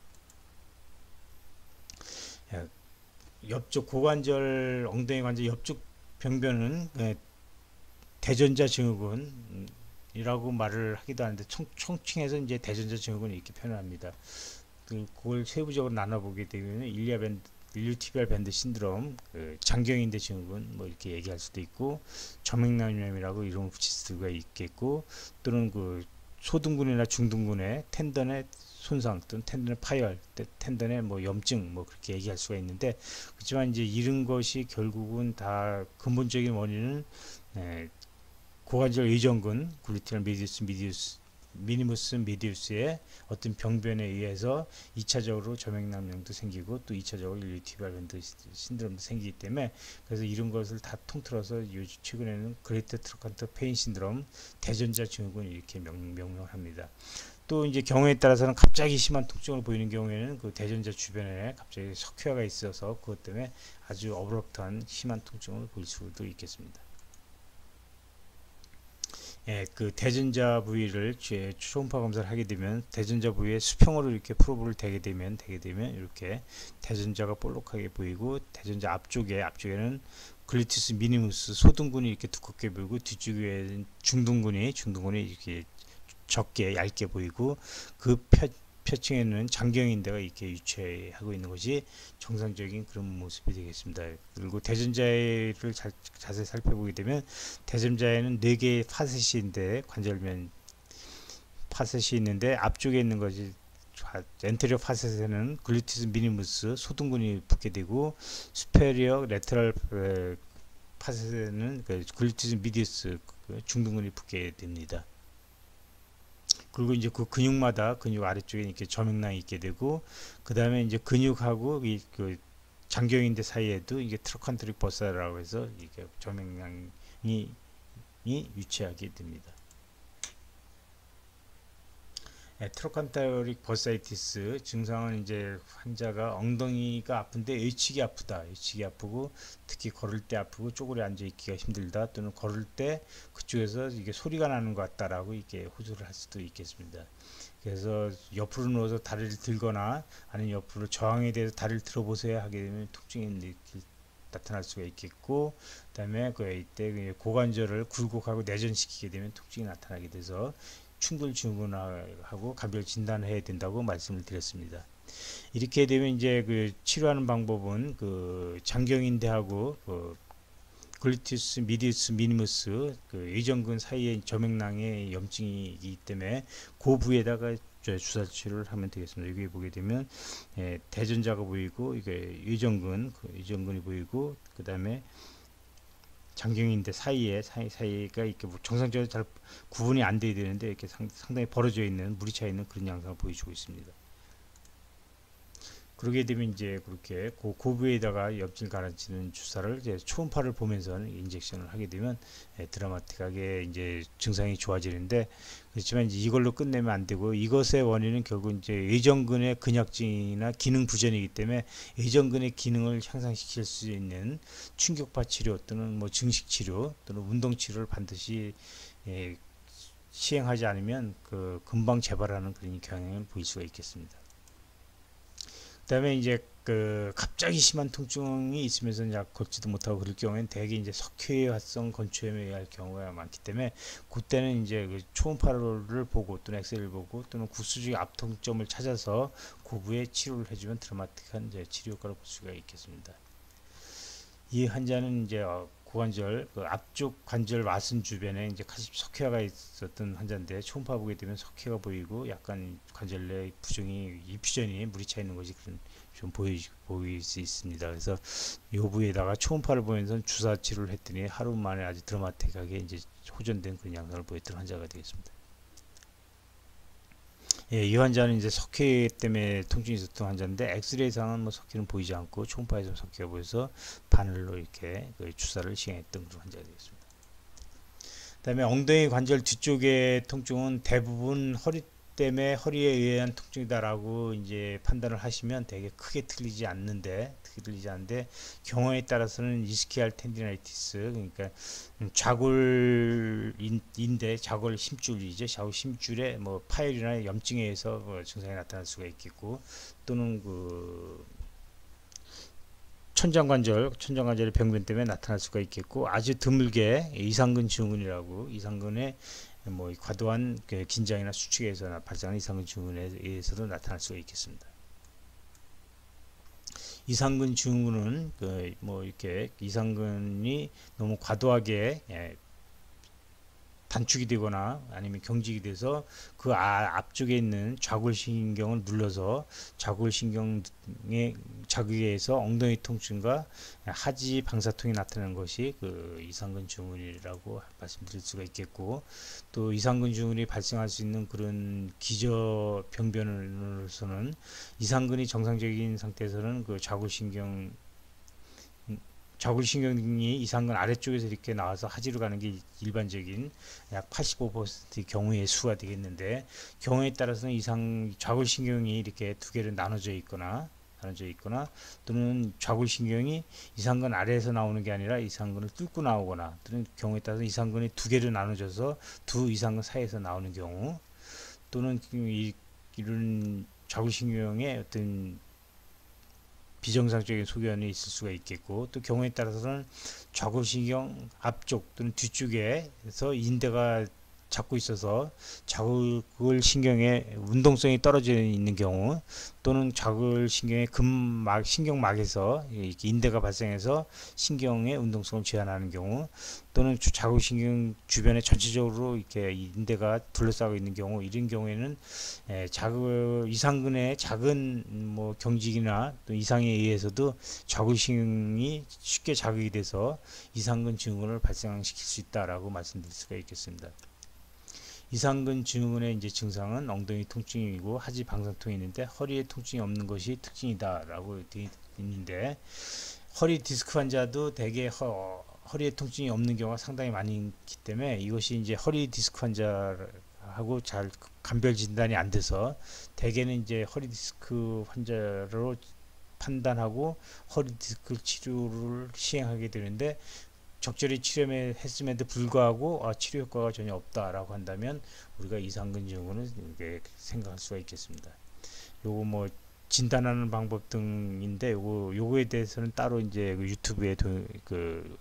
옆쪽 고관절 엉덩이 관절 옆쪽 병변은 대전자 증후군이라고 말을 하기도 하는데 총, 총칭해서 이제 대전자 증후군 이렇게 표현합니다. 그걸 세부적으로 나눠보게 되면 일리아 밴드, 일류티비얼 밴드 신드롬, 그 장경인대 증후군 뭐 이렇게 얘기할 수도 있고 점액낭염이라고 이름을 붙일 수가 있겠고 또는 그 소등근이나 중등근의 텐던의 손상 또는 텐던의 파열, 텐던의 뭐 염증 뭐 그렇게 얘기할 수가 있는데 그렇지만 이제 이런 것이 결국은 다 근본적인 원인은 에, 고관절 의전근 글루테널 미디우스 미디우스 미니무스 미디우스의 어떤 병변에 의해서 이 차적으로 점액낭염도 생기고 또 이 차적으로 일류티비얼 밴드 신드롬도 생기기 때문에 그래서 이런 것을 다 통틀어서 요즘 최근에는 그레이트 트로칸터 페인 신드롬 대전자 증후군 이렇게 명, 명명합니다. 또 이제 경우에 따라서는 갑자기 심한 통증을 보이는 경우에는 그 대전자 주변에 갑자기 석회화가 있어서 그것 때문에 아주 어브럽트한 심한 통증을 보일 수도 있겠습니다. 예, 그 대전자 부위를 초음파 검사를 하게 되면 대전자 부위에 수평으로 이렇게 프로브를 대게 되면 대게 되면 이렇게 대전자가 볼록하게 보이고 대전자 앞쪽에 앞쪽에는 글루티스 미니무스 소등근이 이렇게 두껍게 보이고 뒤쪽에는 중등근이 중등근이 이렇게 적게 얇게 보이고 그 표, 표층에는 장경인대가 이렇게 유체하고 있는 것이 정상적인 그런 모습이 되겠습니다. 그리고 대전자를 자, 자세히 살펴보게 되면 대전자에는 네 개의 파셋이 있는데 관절면 파셋이 있는데 앞쪽에 있는 것이 엔테리어 파셋에는 글루티스 미니무스 소등근이 붙게 되고 수페리어 레터럴 파셋에는 그 글루티스 미디우스 중등근이 붙게 됩니다. 그리고 이제 그 근육마다 근육 아래쪽에 이렇게 점액낭이 있게 되고 그 다음에 이제 근육하고 이 그 장경인대 사이에도 이게 트로칸트릭 버사라고 해서 이게 점액낭이 유치하게 됩니다. 네, 트로칸테릭 버사이티스 증상은 이제 환자가 엉덩이가 아픈데 의치기 아프다, 의치기 아프고 특히 걸을 때 아프고 쪼그려 앉아 있기가 힘들다 또는 걸을 때 그쪽에서 이게 소리가 나는 것 같다라고 이렇게 호소를 할 수도 있겠습니다. 그래서 옆으로 누워서 다리를 들거나 아니면 옆으로 저항에 대해서 다리를 들어보세요 하게 되면 통증이 나타날 수가 있겠고 그 다음에 그 이때 고관절을 굴곡하고 내전시키게 되면 통증이 나타나게 돼서 충돌 증후군하고 감별 진단을 해야 된다고 말씀을 드렸습니다. 이렇게 되면 이제 그 치료하는 방법은 그 장경인대하고 그 글루티우스 미디우스 미니무스 그 의정근 사이의 저맥낭의 염증이기 때문에 그 부위에다가 주사 치료를 하면 되겠습니다. 여기 보게 되면 예, 대전자가 보이고 이게 의정근 그 의정근이 보이고 그 다음에 장경인대 사이에 사이 사이가 이렇게 뭐 정상적으로 잘 구분이 안 돼야 되는데 이렇게 상, 상당히 벌어져 있는 물이 차 있는 그런 양상을 보여주고 있습니다. 그러게 되면 이제 그렇게 그 고부에다가 염증을 가라앉히는 주사를 이제 초음파를 보면서 인젝션을 하게 되면 예, 드라마틱하게 이제 증상이 좋아지는데, 그렇지만 이제 이걸로 끝내면 안 되고 이것의 원인은 결국 이제 의정근의 근약증이나 기능 부전이기 때문에 의정근의 기능을 향상시킬 수 있는 충격파 치료 또는 뭐 증식 치료 또는 운동 치료를 반드시 예, 시행하지 않으면 그 금방 재발하는 그런 경향을 보일 수가 있겠습니다. 그 다음에 이제 그 갑자기 심한 통증이 있으면서 이제 걷지도 못하고 그럴 경우에는 대개 이제 석회화성 건초염에 의할 경우가 많기 때문에 그때는 이제 그 초음파를 보고 또는 엑스레이를 보고 또는 구수적 압통점을 찾아서 고부에 치료를 해주면 드라마틱한 이제 치료 효과를 볼 수가 있겠습니다. 이 환자는 이제 고관절 그 앞쪽 관절 와순 주변에 이제 석회화가 있었던 환자인데 초음파 보게 되면 석회가 보이고 약간 관절 내 부종이 이퓨전이 물이 차 있는 것이 그런 좀 보이 보일 수 있습니다. 그래서 이 부위에다가 초음파를 보면서 주사 치료를 했더니 하루 만에 아주 드라마틱하게 이제 호전된 그런 양상을 보였던 환자가 되겠습니다. 예, 이 환자는 이제 석회 때문에 통증이 있었던 환자인데 엑스레이상은 뭐 석회는 보이지 않고 초음파에서 석회가 보여서 바늘로 이렇게 그 주사를 시행했던 그런 환자가 되겠습니다. 그 다음에 엉덩이 관절 뒤쪽의 통증은 대부분 허리 때문에 허리에 의한 통증이다라고 이제 판단을 하시면 되게 크게 틀리지 않는데 크게 틀리지 않는데 경우에 따라서는 이스키알 텐디나이티스, 그러니까 좌골인대 좌골 심줄이죠. 좌골 심줄에 뭐 파열이나 염증에 의해서 뭐 증상이 나타날 수가 있겠고, 또는 그 천장관절, 천장관절의 병변 때문에 나타날 수가 있겠고, 아주 드물게 이상근 증후군이라고 이상근의 뭐 과도한 긴장이나 수축에서 발생하는 이상근 증후군에 의해서도 나타날 수가 있겠습니다. 이상근 증후군은 그 뭐 이렇게 이상근이 너무 과도하게 예, 단축이 되거나 아니면 경직이 돼서 그 아, 앞쪽에 있는 좌골신경을 눌러서 좌골신경의 자극에 의해서 엉덩이 통증과 하지 방사통이 나타나는 것이 그 이상근 증후군이라고 말씀드릴 수가 있겠고, 또 이상근 증후군이 발생할 수 있는 그런 기저 병변으로서는 이상근이 정상적인 상태에서는 그 좌골신경 좌골신경이 이상근 아래쪽에서 이렇게 나와서 하지로 가는 게 일반적인 약 팔십오 퍼센트의 경우의 수가 되겠는데, 경우에 따라서는 이상 좌골신경이 이렇게 두 개로 나눠져 있거나 나눠져 있거나 또는 좌골신경이 이상근 아래에서 나오는 게 아니라 이상근을 뚫고 나오거나, 또는 경우에 따라서 이상근이 두 개로 나눠져서 두 이상근 사이에서 나오는 경우, 또는 이, 이런 좌골신경의 어떤 비정상적인 소견이 있을 수가 있겠고, 또 경우에 따라서는 좌골신경 앞쪽 또는 뒤쪽에서 인대가 잡고 있어서 좌골신경의 운동성이 떨어져 있는 경우, 또는 좌골신경의 근막 신경막에서 인대가 발생해서 신경의 운동성을 제한하는 경우, 또는 좌골신경 주변에 전체적으로 이렇게 인대가 둘러싸고 있는 경우, 이런 경우에는 자극 이상근의 작은 뭐 경직이나 또 이상에 의해서도 좌골신경이 쉽게 자극이 돼서 이상근 증후군을 발생시킬 수 있다라고 말씀드릴 수가 있겠습니다. 이상근 증후군의 이제 증상은 엉덩이 통증이고 하지 방사통이 있는데 허리에 통증이 없는 것이 특징이다라고 되어 있는데, 허리 디스크 환자도 대개 허, 허리에 통증이 없는 경우가 상당히 많기 때문에 이것이 이제 허리 디스크 환자하고 잘 감별 진단이 안 돼서 대개는 이제 허리 디스크 환자로 판단하고 허리 디스크 치료를 시행하게 되는데, 적절히 치료했음에도 불구하고 아, 치료 효과가 전혀 없다라고 한다면 우리가 이상근 증후군을 생각할 수가 있겠습니다. 요거 뭐 진단하는 방법 등인데 요거 요거에 대해서는 따로 이제 그 유튜브에 도, 그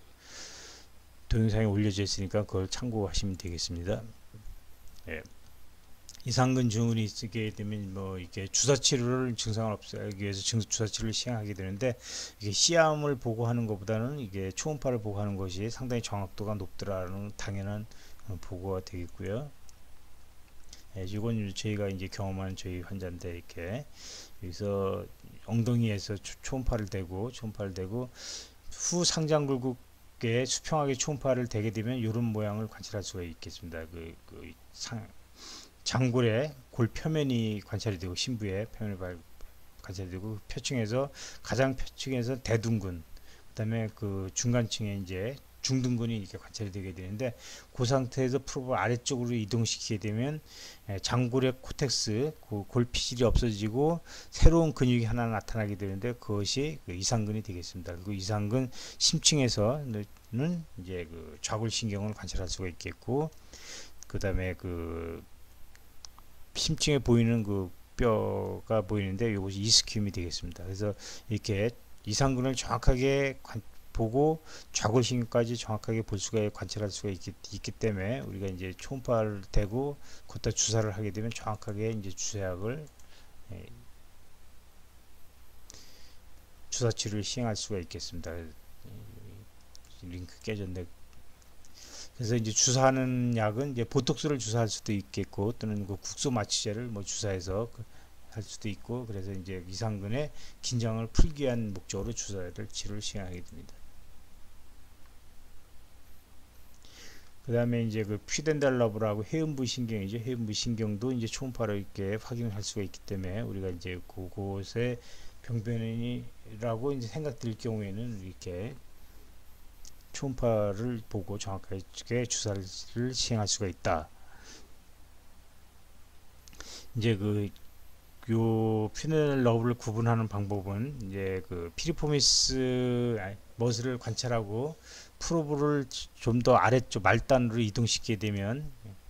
동영상에 올려져 있으니까 그걸 참고하시면 되겠습니다. 예. 이상근 증후군이 있게 되면 뭐 이게 주사 치료를 증상을 없애기 위해서 주사 치료를 시행하게 되는데, 이게 시암을 보고 하는 것보다는 이게 초음파를 보고 하는 것이 상당히 정확도가 높더라는 당연한 보고가 되겠고요. 예, 이건 저희가 이제 경험한 저희 환자인데, 이렇게 여기서 엉덩이에서 초, 초음파를 대고 초음파를 대고 후 상장굴곡에 수평하게 초음파를 대게 되면 이런 모양을 관찰할 수가 있겠습니다. 그, 그 상, 장골의 골 표면이 관찰이 되고 심부의 표면이 관찰이 되고, 표층에서 가장 표층에서 대둔근, 그다음에 그 중간층에 이제 중둔근이 이렇게 관찰이 되게 되는데, 그 상태에서 프로브를 아래쪽으로 이동시키게 되면 장골의 코텍스, 그 골피질이 없어지고 새로운 근육이 하나 나타나게 되는데, 그것이 그 이상근이 되겠습니다. 그 이상근 심층에서는 이제 그 좌골신경을 관찰할 수가 있겠고, 그 다음에 그 심층에 보이는 그 뼈가 보이는데, 이것이 이스키움이 되겠습니다. 그래서 이렇게 이상근을 정확하게 관, 보고 좌골신경까지 정확하게 볼 수가 관찰할 수가 있기, 있기 때문에 우리가 이제 초음파를 대고 거기다 주사를 하게 되면 정확하게 이제 주사약을 예, 주사치료를 시행할 수가 있겠습니다. 링크 깨졌네. 그래서 이제 주사하는 약은 이제 보톡스를 주사할 수도 있겠고, 또는 그 국소 마취제를 뭐 주사해서 할 수도 있고, 그래서 이제 이상근의 긴장을 풀기 위한 목적으로 주사를 치료를 시행하게 됩니다. 그 다음에 이제 그 퓨덴달 러브라고 해음부 신경이죠. 해음부 신경도 이제 초음파로 이렇게 확인할 수가 있기 때문에 우리가 이제 그곳에 병변이라고 이제 생각될 경우에는 이렇게 초음파를 보고 정확하게 주사를 시행할 수가 있다. 이제 그 요 퓨덴달 러브를 구분하는 방법은 이제 그 피리포미스 머슬을 관찰하고 프로브를 좀 더 아래쪽 말단으로 이동시키게 되면,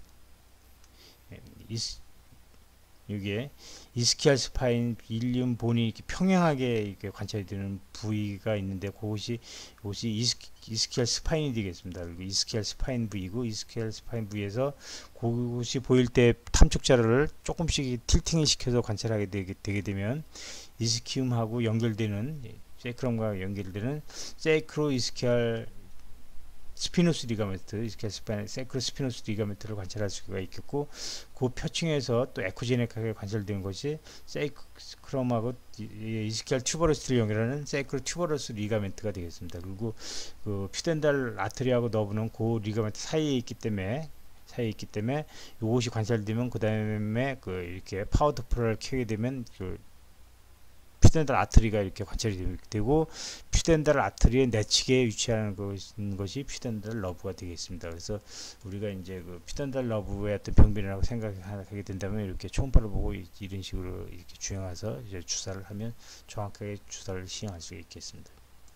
이스, 여기에 이스키알 스파인 일륜 본이 이렇게 평행하게 이렇게 관찰이 되는 부위가 있는데, 그것이 그것이 이스키, 이스키알 스파인이 되겠습니다. 그리고 이스키알 스파인 부위고, 이스키알 스파인 부위에서 그것이 보일 때 탐촉 자료를 조금씩 틸팅을 시켜서 관찰하게 되게, 되게 되면 이스키움하고 연결되는, 세이크럼과 연결되는 세이크로 이스키알 스피노스 리가멘트, 세크로 스피노스 리가멘트를 관찰할 수가 있겠고, 그 표층에서 또 에코제닉하게 관찰되는 것이 세이크롬하고 이스키알 튜버러스를 연결하는 세이크로 튜버러스 리가멘트가 되겠습니다. 그리고 그 퓨덴달 아트리하고 너브는 그 리가멘트 사이에 있기 때문에 사이에 있기 때문에 이것이 관찰되면, 그 다음에 그 이렇게 파워더프를 켜게 되면 그 퓨덴달 아트리가 이렇게 관찰이 되고, 퓨덴달 아트리의 내측에 위치하는 것이 퓨덴달 러브가 되겠습니다. 그래서 우리가 이제 그 퓨덴달 러브의 어떤 병변이라고 생각하게 된다면, 이렇게 초음파를 보고 이런 식으로 이렇게 주행해서 이제 주사를 하면 정확하게 주사를 시행할 수 있겠습니다.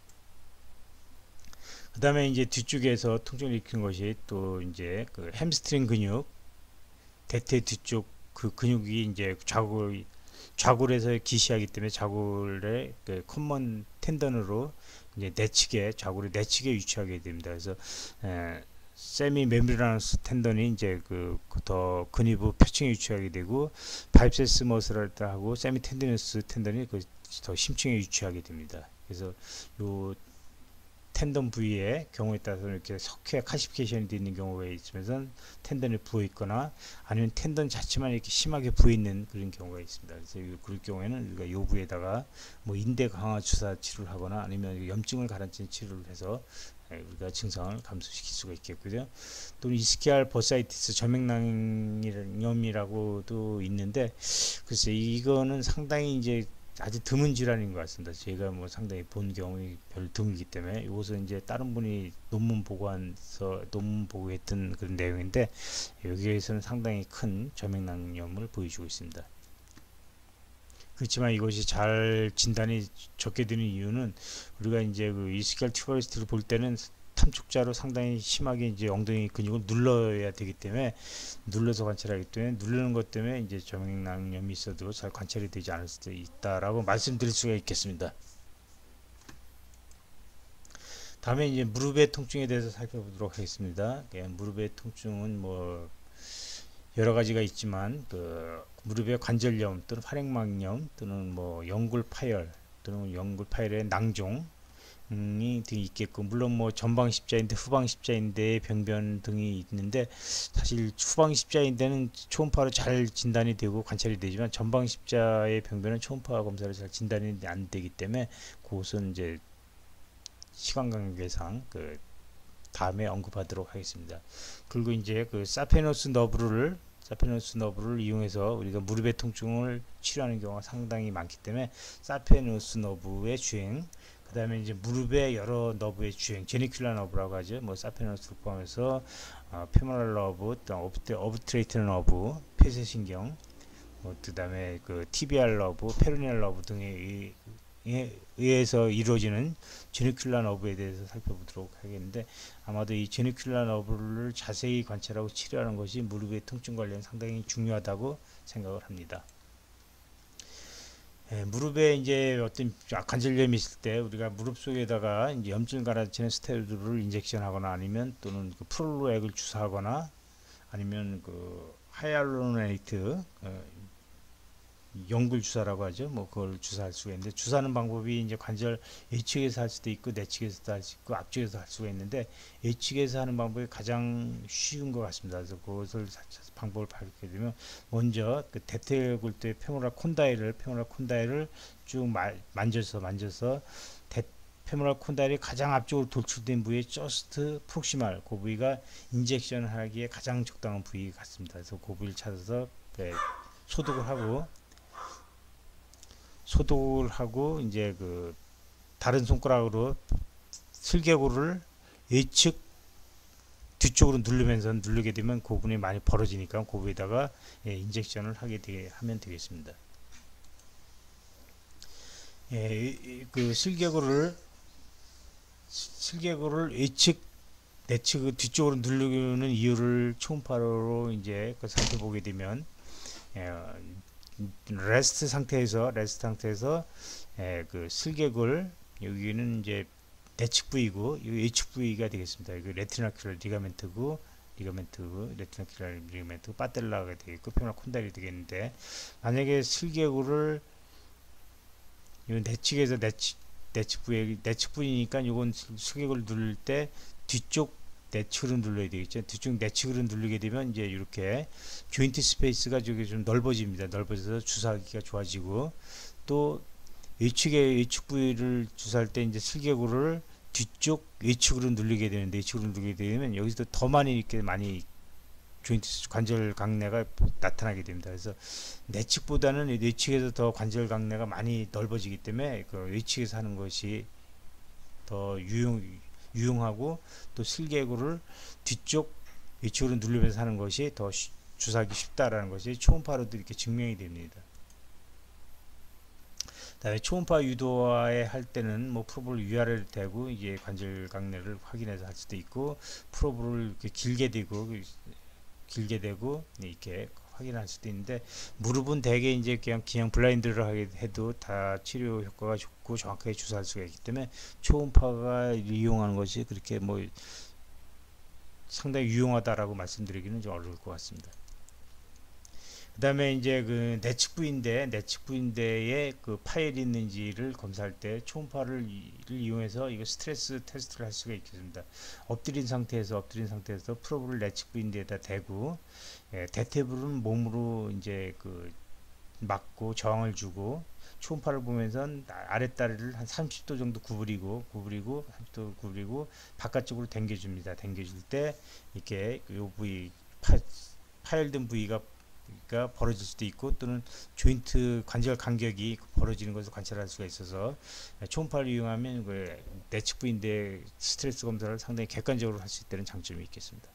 그 다음에 이제 뒤쪽에서 통증을 일으키는 것이 또 이제 그 햄스트링 근육, 대퇴 뒤쪽 그 근육이 이제 좌골 좌골에서 기시하기 때문에 좌골의 그 커먼 텐던으로 이제 내측에 좌골의 내측에 위치하게 됩니다. 그래서 에, 세미 멤브라너스 텐던이 이제 그 더 근위부 표층에 위치하게 되고, 바이셉스 머슬하고 세미 텐디너스 텐던이 그 더 심층에 위치하게 됩니다. 그래서 요 텐던 부위의 경우에 따라서 이렇게 석회 카시피케이션이 되어 있는 경우가 있으면서 텐던이 부어 있거나, 아니면 텐던 자체만 이렇게 심하게 부어 있는 그런 경우가 있습니다. 그래서 그럴 경우에는 우리가 요 부에다가 뭐 인대 강화 주사 치료를 하거나, 아니면 염증을 가라앉히는 치료를 해서 우리가 증상을 감소시킬 수가 있겠고요. 또는 이스키알 버사이티스 저맥낭염이라고도 있는데, 글쎄 이거는 상당히 이제 아주 드문 질환인 것 같습니다. 제가 뭐 상당히 본 경험이 별 드물기 때문에, 이것은 이제 다른 분이 논문 보고해서 논문 보고했던 그런 내용인데, 여기에서는 상당히 큰 저맥낭염을 보여주고 있습니다. 그렇지만 이것이 잘 진단이 적게 되는 이유는, 우리가 이제 그 이스키알 튜버러시티를 볼 때는 탐촉자로 상당히 심하게 이제 엉덩이 근육을 눌러야 되기 때문에, 눌러서 관찰하기 때문에, 누르는 것 때문에 이제 저맥낭염이 있어도 잘 관찰이 되지 않을 수도 있다라고 말씀드릴 수가 있겠습니다. 다음에 이제 무릎의 통증에 대해서 살펴보도록 하겠습니다. 예, 무릎의 통증은 뭐 여러 가지가 있지만 그 무릎의 관절염 또는 활액막염 또는 뭐 영굴 파열 또는 영굴 파열의 낭종 이 등이 있겠고, 물론 뭐 전방 십자인대, 후방 십자인대의 병변 등이 있는데, 사실 후방 십자인대는 초음파로 잘 진단이 되고 관찰이 되지만 전방 십자의 병변은 초음파 검사로 잘 진단이 안 되기 때문에 그것은 이제 시간 관계상 그 다음에 언급하도록 하겠습니다. 그리고 이제 그 사페노스 너브를 사페노스 너브를 이용해서 우리가 무릎의 통증을 치료하는 경우가 상당히 많기 때문에 사페노스 너브의 주행, 그 다음에 이제 무릎의 여러 너브의 주행, 제니큘라 너브라고 하죠. 뭐 사페노스를 포함해서 어, 페모랄 너브, 또 어브트, 어브트레이트 너브, 폐쇄신경, 뭐 그 다음에 그 티비알 너브, 페로니알 너브 등에 의해서 이루어지는 제니큘라 너브에 대해서 살펴보도록 하겠는데, 아마도 이 제니큘라 너브를 자세히 관찰하고 치료하는 것이 무릎의 통증 관련 상당히 중요하다고 생각을 합니다. 예, 무릎에 이제 어떤 관절염이 있을 때 우리가 무릎 속에다가 이제 염증 가라앉히는 스테로이드를 인젝션하거나 아니면 또는 그 프롤로액을 주사하거나 아니면 그 하이알루로네이트 어, 영굴 주사라고 하죠. 뭐 그걸 주사할 수가 있는데, 주사하는 방법이 이제 관절 A측에서 할 수도 있고 내측에서도 할 수 있고 앞쪽에서 할 수가 있는데, A측에서 하는 방법이 가장 쉬운 것 같습니다. 그래서 그것을 방법을 밝히게 되면, 먼저 그 대퇴골두의 페모랄 콘다일을 페모랄 콘다일을 쭉 마, 만져서 만져서 대, 페모랄 콘다일이 가장 앞쪽으로 돌출된 부위의 저스트 프록시말, 그 부위가 인젝션을 하기에 가장 적당한 부위 같습니다. 그래서 그 부위를 찾아서 네, 소독을 하고 소독을 하고 이제 그 다른 손가락으로 슬개골을 A측 뒤쪽으로 누르면서 누르게 되면 그 부분이 많이 벌어지니까 그 부위에다가 예, 인젝션을 하게 되게 하면 되겠습니다. 예, 그 슬개골을 슬개골을 A측 내측 뒤쪽으로 누르는 이유를 초음파로 이제 그 살펴보게 되면, 예, 레스트 상태에서 레스트 상태에서 예, 그 슬개골 여기는 이제 내측 부위고 이 A측 부위가 되겠습니다. 그 레티나큘라 리가멘트고 리가멘트고 레티나큘라 리가멘트 파텔라가 되겠고 페모랄 콘다일이 되겠는데, 만약에 슬개골을 이 내측에서 내측 내측 부위 내측 부위니까 이건 슬개골을 누를 때 뒤쪽 내측으로 눌러야 되겠죠. 뒤쪽 내측으로 누르게 되면 이제 이렇게 조인트 스페이스가 저기 좀 넓어집니다. 넓어져서 주사하기가 좋아지고, 또 A축의 A축 부위를 주사할 때 이제 슬개골을 뒤쪽 A축으로 누르게 되는데, A축으로 누르게 되면 여기서 더 많이 이렇게 많이 조인트 관절 강내가 나타나게 됩니다. 그래서 내측보다는 내측에서 더 관절 강내가 많이 넓어지기 때문에 그 A축에서 하는 것이 더 유용 유용하고, 또 슬개골을 뒤쪽 위쪽으로 누르면서 하는 것이 더 쉬, 주사하기 쉽다라는 것이 초음파로도 이렇게 증명이 됩니다. 다음에 초음파 유도화에 할 때는 뭐 프로브를 위아래로 대고 이제 관절 강내를 확인해서 할 수도 있고, 프로브를 이렇게 길게 대고 길게 대고 이렇게 확인할 수도 있는데, 무릎은 대개 이제 그냥 그냥 블라인드를 하게 해도 다 치료 효과가 좋고 정확하게 주사할 수가 있기 때문에 초음파가 이용하는 것이 그렇게 뭐 상당히 유용하다라고 말씀드리기는 좀 어려울 것 같습니다. 그 다음에 이제 그 내측 부인대, 내측 부인대에 그 파열이 있는지를 검사할 때 초음파를 이용해서 이거 스트레스 테스트를 할 수가 있겠습니다. 엎드린 상태에서, 엎드린 상태에서 프로브를 내측 부인대에다 대고, 예, 대퇴부는 몸으로 이제 그 막고 저항을 주고, 초음파를 보면서 아랫다리를 한 삼십 도 정도 구부리고, 구부리고, 삼십 도 구부리고, 바깥쪽으로 당겨줍니다. 당겨줄 때, 이렇게 요 부위, 파, 파열된 부위가 가 벌어질 수도 있고, 또는 조인트 관절 간격이 벌어지는 것을 관찰할 수가 있어서 초음파를 이용하면 그 내측 부인대 스트레스 검사를 상당히 객관적으로 할 수 있다는 장점이 있겠습니다.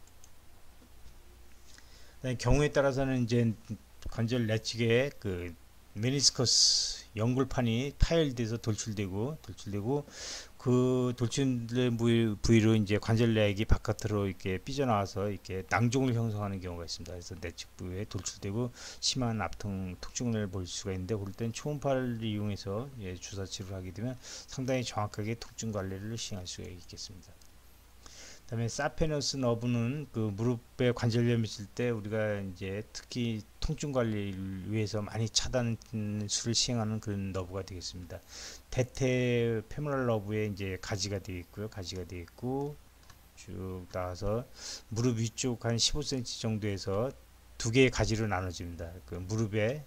경우에 따라서는 이제 관절 내측에 그 메니스커스 연골판이 파열돼서 돌출되고 돌출되고 그 돌출된 부위, 부위로 이제 관절내액이 바깥으로 이렇게 삐져나와서 이렇게 낭종을 형성하는 경우가 있습니다. 그래서 내측 부위에 돌출되고 심한 압통 통증을 볼 수가 있는데, 그럴 땐 초음파를 이용해서 예, 주사 치료를 하게 되면 상당히 정확하게 통증 관리를 시행할 수가 있겠습니다. 그다음에 사페너스 너브는 그 무릎에 관절염이 있을 때 우리가 이제 특히 통증 관리를 위해서 많이 차단술을 시행하는 그런 너브가 되겠습니다. 대퇴 페모랄 너브에 이제 가지가 되어 있고요. 가지가 되어 있고 쭉 나와서 무릎 위쪽 한 십오 센티미터 정도에서 두 개의 가지로 나눠집니다. 그 무릎에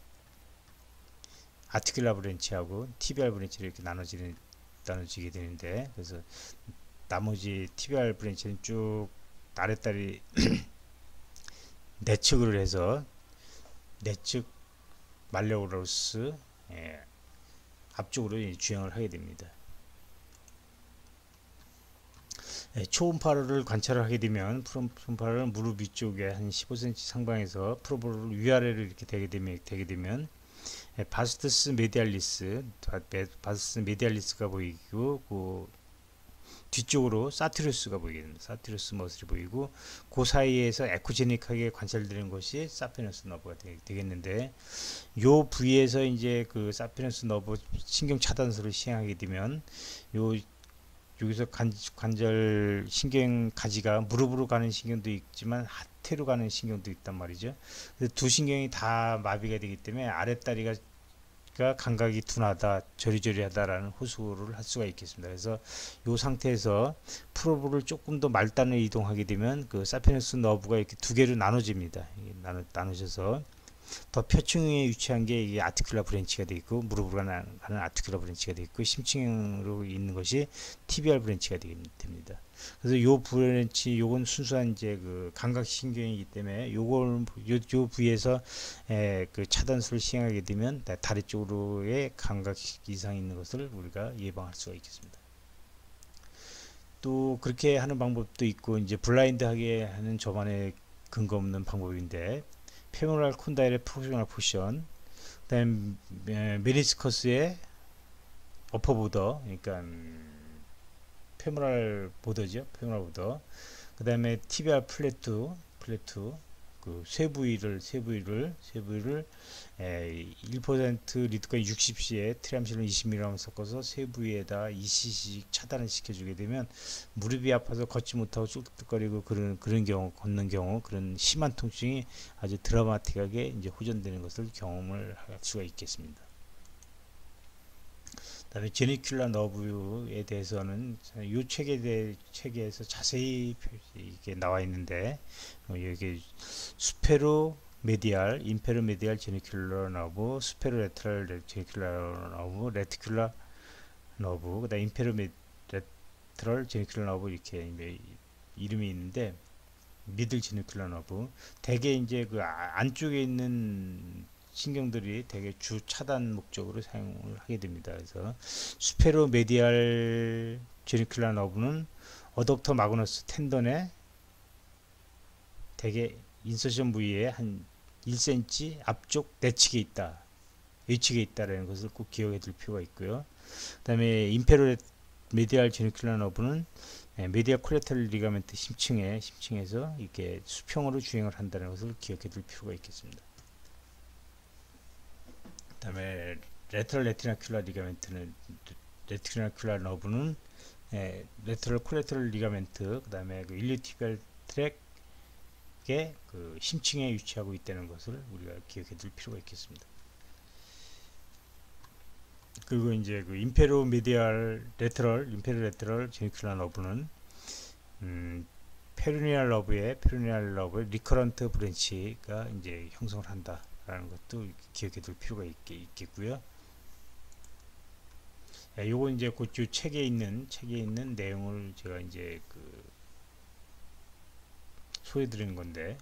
아티큘라 브랜치하고 티비알 브랜치로 이렇게 나눠지는 나눠지게 되는데, 그래서 나머지 티비알 브랜치는 쭉 아랫다리 내측으로 해서 내측 말레오로스 예, 앞쪽으로 주행을 하게 됩니다. 예, 초음파를 관찰을 하게 되면 초음파를 무릎 위쪽에 한 십오 센티미터 상방에서 프로볼을 위아래로 이렇게 되게 되면 되게 되면 예, 바스투스 메디알리스 바스투스 메디알리스가 보이고 그 뒤쪽으로 사티루스가 보이게 됩니다. 사티루스 머슬이 보이고 그 사이에서 에코제닉하게 관찰되는 것이 사페너스 너브가 되겠는데, 요 부위에서 이제 그 사페너스 너브 신경 차단술을 시행하게 되면 요 여기서 관, 관절 신경 가지가 무릎으로 가는 신경도 있지만 하태로 가는 신경도 있단 말이죠. 그래서 두 신경이 다 마비가 되기 때문에 아랫다리가 감각이 둔하다, 저리저리하다라는 호소를 할 수가 있겠습니다. 그래서 이 상태에서 프로브를 조금 더 말단을 이동하게 되면 그 사페너스 너브가 이렇게 두 개로 나눠집니다. 나눠, 나누셔서 더 표층에 위치한 게 이게 아티큘라 브랜치가 되어 있고 무릎으로 가는, 가는 아티큘라 브랜치가 되어 있고 심층으로 있는 것이 티비알 브랜치가 됩니다. 그래서 요 브랜치 요건 순수한 이제 그 감각신경이기 때문에 요걸 요, 요 부위에서 에, 그 차단술을 시행하게 되면 다리 쪽으로의 감각 이상이 있는 것을 우리가 예방할 수가 있겠습니다. 또 그렇게 하는 방법도 있고 이제 블라인드하게 하는 저만의 근거 없는 방법인데, 페모랄 콘다일의 프로포셔널 포션, 그다음 메니스커스의 어퍼보더, 그러니까 음, 페모랄 보더죠, 페모랄 보더. 그다음에 티비알 플래투, 플래투 그 세 부위를 세 부위를 세 부위를 일 퍼센트 리터가 육십 시에 트리암실론 이십 밀리그램 섞어서 세 부위에다 이십 시씩 차단을 시켜주게 되면 무릎이 아파서 걷지 못하고 쭈뚝거리고 그런 그런 경우 걷는 경우 그런 심한 통증이 아주 드라마틱하게 이제 호전되는 것을 경험을 할 수가 있겠습니다. 그다음에 제니큘라 너브에 대해서는 이 책에 대해 책에서 자세히 이게 나와 있는데, 여기 수페로 메디알, 인페로 메디알 제니큘라 너브, 수페로 레트럴 제니큘라 너브, 레티큘라 너브, 그다음 인페로 레트럴 제니큘라 너브 이렇게 이름이 있는데, 미들 제니큘라 너브 대개 이제 그 안쪽에 있는 신경들이 되게 주 차단 목적으로 사용을 하게 됩니다. 그래서 수페로 메디알 제니큘라 너브는 어덕터 마그너스 텐던의 대개 인서션 부위에 한 일 센티미터 앞쪽 내측에 있다, 위측에 있다라는 것을 꼭 기억해 둘 필요가 있고요. 그 다음에 인페로 메디알 제니큘라 너브는 메디알 콜레테럴 리가멘트 심층에 심층에서 이렇게 수평으로 주행을 한다는 것을 기억해 둘 필요가 있겠습니다. 그 다음에 레터럴 레티나큘라 리가멘트는 레티나큘라 너브는 에, 레터럴 콜레테럴 리가멘트, 그 다음에 그 일리오티비알 트랙의 그 심층에 위치하고 있다는 것을 우리가 기억해 둘 필요가 있겠습니다. 그리고 이제 그 임페로 메디알 레터럴 임페로 레터럴 제니큘라 너브는 음, 페루니알 너브의 페루니알 너브의 리커런트 브랜치가 이제 형성을 한다 라는 것도 기억해 둘 필요가 있게, 있겠고요. 예, 요거 이제 그 책에 있는 책에 있는 내용을 제가 이제 그 소개 드리는 건데,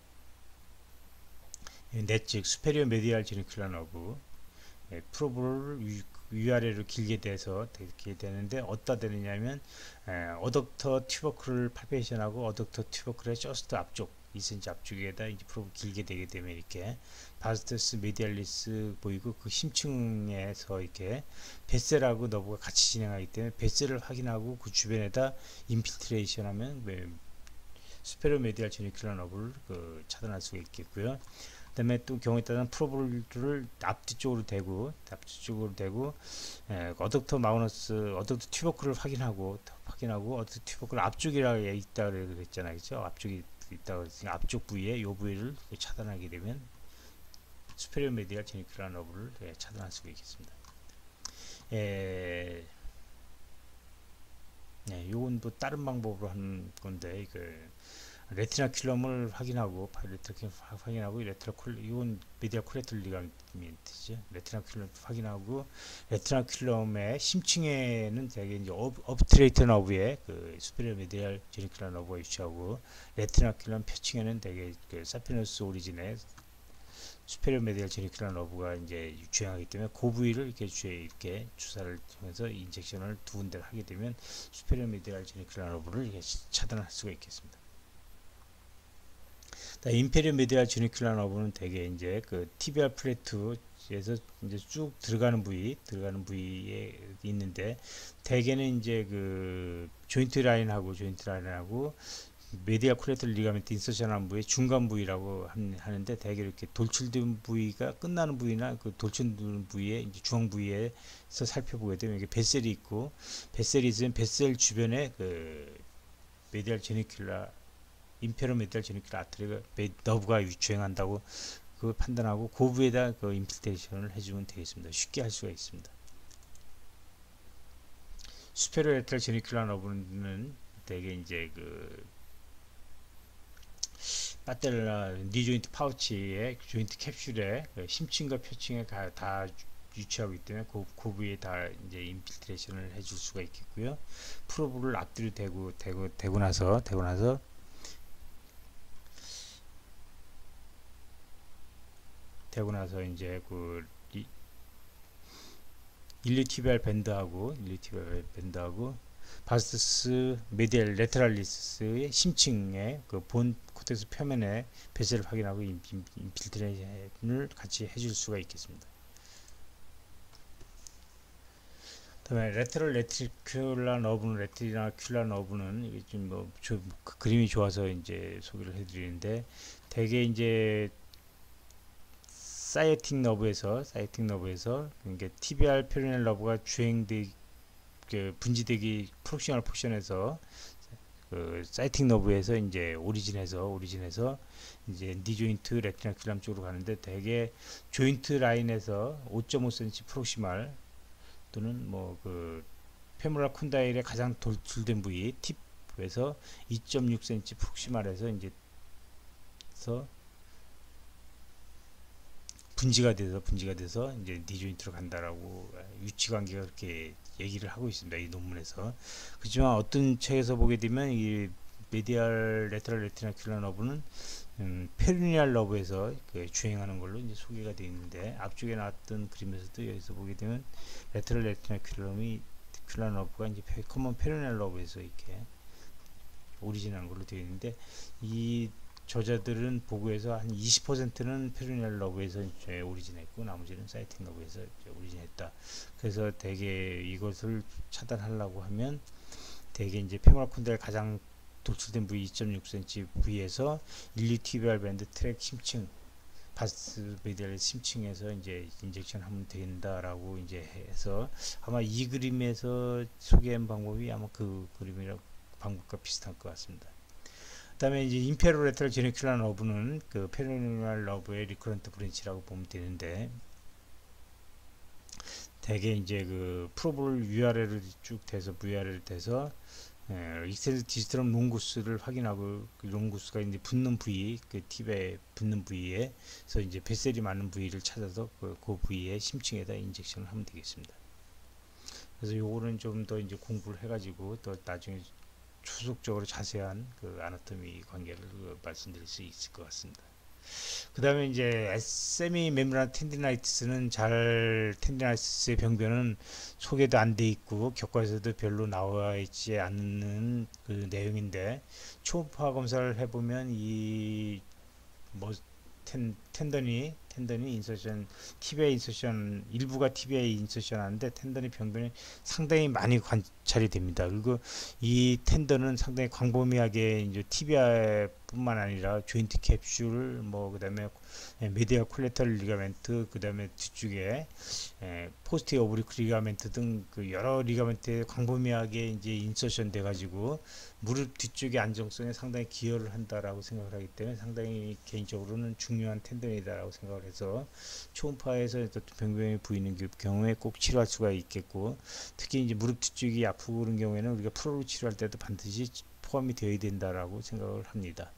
내측 수페리어 메디알 제니큘라 너브 예, 프로볼을 위, 위아래로 길게 돼서 되게 되는데 어디다 되느냐면 에, 어덕터 튜버클 팔페이션하고 어덕터 튜버클의 저스트 앞쪽 이 센티미터 앞쪽에다 이제 프로볼 길게 되게 되면 이렇게 바스투스 메디알리스 보이고 그 심층에서 이렇게 베셀하고 너브가 같이 진행하기 때문에 베셀을 확인하고 그 주변에다 인필트레이션 하면 스페로 메디알 제니큘라 너브를 그 차단할 수가 있겠고요. 그다음에 또 경우에 따라서는 프로볼을 앞뒤쪽으로 대고 앞뒤쪽으로 대고 예, 어댑터 마우너스 어댑터 튜버클을 확인하고 확인하고 어댑터 튜버클 앞쪽이라 있다 그랬잖아요, 그죠? 앞쪽이 있다 그랬으니까 앞쪽 부위에 요 부위를 차단하게 되면 수페리어 메디알 제니큘라 너브를 예, 차단할 수가 있겠습니다. 예, 네, 요건 또 다른 방법으로 하는 건데 그 레티나 큘럼을 확인하고 레티나 확인하고 레티나 콜 이건 메디al 콜레테럴 리가멘트죠. 레티나 큘럼 확인하고 레티나 큘럼의 심층에는 대개 이제 업트레이터 너브에 그 수페리어 메디알 제니큘라 너브가 위치하고 레티나 큘럼 표층에는 대개 그 사피너스 오리진의 수페리어 메디알 제니큘라 너브가 이제 주행하기 때문에 그 부위를 이렇게 주에 이렇게 주사를 통해서 인젝션을 두 군데를 하게 되면 수페리어 메디알 제니큘라 너브를 이렇게 차단할 수가 있겠습니다. 인페리어 메디알 제니큘라 너브는 대개 이제 그 티비알 플래투에서 이제 쭉 들어가는 부위, 들어가는 부위에 있는데 대개는 이제 그 조인트 라인하고 조인트 라인하고 메디알 콜레테럴 리가멘트 인서션한 부위 중간 부위라고 하는데 대개 이렇게 돌출된 부위가 끝나는 부위나 그 돌출된 부위에 이제 중앙 부위에서 살펴보게 되면 이게 뱃셀이 있고 뱃셀이 있으면 뱃셀 주변에 그 메디알 제니큘라 인페리어 메디알 제니큘라 아트리가 너브가 주행한다고 그 판단하고 그 부위에다 그 인필테이션을 해주면 되겠습니다. 쉽게 할 수가 있습니다. 수페리어 레티럴 제니큘라 너브는 대개 이제 그 파텔라 니 조인트 파우치의 조인트 캡슐에 그 심층과 표층에 다, 다 위치하고 있기 때문에 그, 그 부위에 다 이제 인필트레이션을 해줄 수가 있겠고요. 프로브를 앞뒤로 대고 대고 대고 나서 대고 나서 대고 나서 이제 그 일리티비알 밴드하고 일리티비알 밴드하고 바스투스 메디알 레테랄리스의 심층에 그 본 코텍스 표면에 배셀을 확인하고 인필트레이션을 같이 해줄 수가 있겠습니다. 그다음에 레테럴 레티큘라 너브는 레티나 큘라 너브는 이게 좀 뭐 그 그림이 좋아서 이제 소개를 해드리는데 대개 이제 사이어틱 너브에서 사이어틱 너브에서 그러니까 티비알 페리넬 너브가 주행되 그 분지되기 프록시멀 포션에서 그 사이팅 너브에서 이제 오리진에서 오리진에서 이제 니 조인트 레티나 큘럼 쪽으로 가는데 대개 조인트 라인에서 오 점 오 센티미터 프록시멀 또는 뭐 그 페모랄 콘다일의 가장 돌출된 부위 팁에서 이 점 육 센티미터 프록시멀에서 이제 서 분지가 돼서 분지가 돼서 이제 니 조인트로 간다라고 위치 관계가 그렇게 얘기를 하고 있습니다. 이 논문에서. 그렇지만 어떤 책에서 보게 되면 이 메디알 레테럴 레티나 큘라 너브는 음, 페리니알 너브에서 그 주행하는 걸로 이제 소개가 되어 있는데 앞쪽에 나왔던 그림에서도 여기서 보게 되면 레테럴 레티나 큘럼이 큘라 너브가 이제 커먼 페리니알 너브에서 이렇게 오리진한 걸로 되어 있는데 이 저자들은 보고에서 한 이십 퍼센트는 페리니얼 너브에서 이제 오리진했고 나머지는 사이팅 너브에서 이제 오리진했다. 그래서 대개 이것을 차단하려고 하면 대개 이제 페모랄 콘다일 가장 돌출된 부위 이 점 육 센티미터 부위에서 일리티비알 밴드 트랙 심층 바스 메디알 심층에서 이제 인젝션 하면 된다라고 이제 해서 아마 이 그림에서 소개한 방법이 아마 그 그림이랑 방법과 비슷할 것 같습니다. 그 다음에 이제 인페리어 레테럴 제니큘라 너브는 그 페리니얼 너브의 리커런트 브랜치라고 보면 되는데 대개 이제 그 프로볼 위아래로 쭉 돼서 위아래로 돼서 익스텐드 디지털 롱구스를 확인하고 그 롱구스가 이제 붙는 부위 그 팁에 붙는 부위에서 이제 뱃셀이 맞는 부위를 찾아서 그, 그 부위의 심층에다 인젝션을 하면 되겠습니다. 그래서 요거는 좀 더 이제 공부를 해가지고 또 나중에 추속적으로 자세한 그 아나토미 관계를 그 말씀드릴 수 있을 것 같습니다. 그 다음에 이제 세미 멤브란 텐디나이티스는 잘 텐디나이티스의 병변은 소개도 안 돼 있고 교과에서도 별로 나와 있지 않는 그 내용인데 초음파 검사를 해보면 이 뭐 텐, 텐던이 텐던이 인서션 티비아이 인서션 일부가 티비아이 인서션 하는데 텐던의 병변이 상당히 많이 관찰이 됩니다. 그리고 이 텐던은 상당히 광범위하게 이제 티비아뿐만 아니라 조인트 캡슐 뭐 그다음에 메디아 콜레터럴 리가멘트 그다음에 뒤쪽에 에, 포스트 오브리크 리가멘트 등 그 여러 리가멘트에 광범위하게 이제 인서션 돼 가지고 무릎 뒤쪽의 안정성에 상당히 기여를 한다라고 생각을 하기 때문에 상당히 개인적으로는 중요한 텐던이다라고 생각을 해서 초음파에서 병변이 보이는 경우에 꼭 치료할 수가 있겠고, 특히 이제 무릎 뒤쪽이 아프고 그런 경우에는 우리가 프로로 치료할 때도 반드시 포함이 되어야 된다라고 생각을 합니다.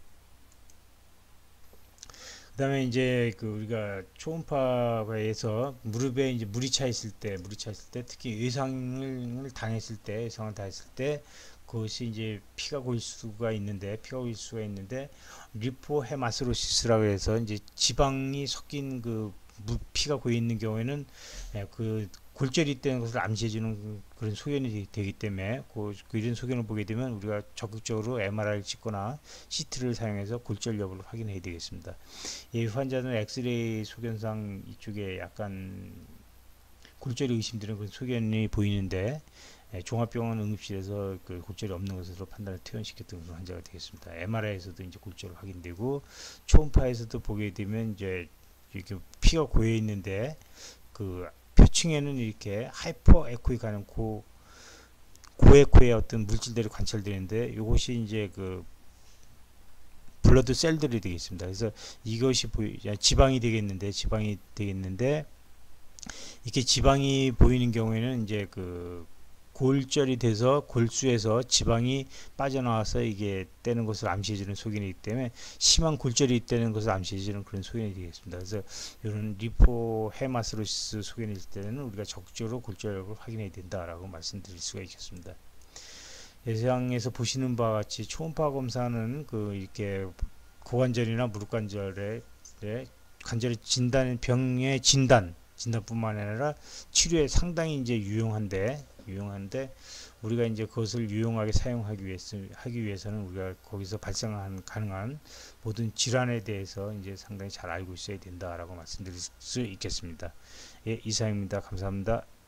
그 다음에 이제 그 우리가 초음파에서 무릎에 이제 물이 차 있을 때, 물이 차 있을 때 특히 외상을 당했을 때, 외상을 당했을 때 그것이 이제 피가 고일 수가 있는데, 피가 고일 수가 있는데, 리포헤마스로시스라고 해서 이제 지방이 섞인 그 피가 고여 있는 경우에는 그 골절이 있다는 것을 암시해주는 그런 소견이 되기 때문에 그, 그 이런 소견을 보게 되면 우리가 적극적으로 엠알아이를 찍거나 씨티를 사용해서 골절 여부를 확인해야 되겠습니다. 이 환자는 엑스레이 소견상 이쪽에 약간 골절이 의심되는 그런 소견이 보이는데 예, 종합병원 응급실에서 그 골절이 없는 것으로 판단을 퇴원시켰던 그런 환자가 되겠습니다. 엠알아이에서도 이제 골절이 확인되고 초음파에서도 보게 되면 이제 이렇게 피가 고여 있는데 그 표층에는 이렇게 하이퍼 에코에 가는 고 고에코의 어떤 물질들이 관찰되는데 이것이 이제 그 블러드 셀들이 되겠습니다. 그래서 이것이 보이 지방이 되겠는데 지방이 되겠는데 이렇게 지방이 보이는 경우에는 이제 그 골절이 돼서 골수에서 지방이 빠져나와서 이게 떼는 것을 암시해주는 소견이기 때문에 심한 골절이 있다는 것을 암시해주는 그런 소견이 되겠습니다. 그래서 이런 리포헤마스로시스 소견이 있을 때는 우리가 적극적으로 골절을 확인해야 된다라고 말씀드릴 수가 있겠습니다. 예상에서 보시는 바와 같이 초음파 검사는 그 이렇게 고관절이나 무릎 관절의 관절의 진단 병의 진단 진단뿐만 아니라 치료에 상당히 이제 유용한데 유용한데 우리가 이제 그것을 유용하게 사용하기 위해서 하기 위해서는 우리가 거기서 발생한 가능한 모든 질환에 대해서 이제 상당히 잘 알고 있어야 된다라고 말씀드릴 수 있겠습니다. 예, 이상입니다. 감사합니다.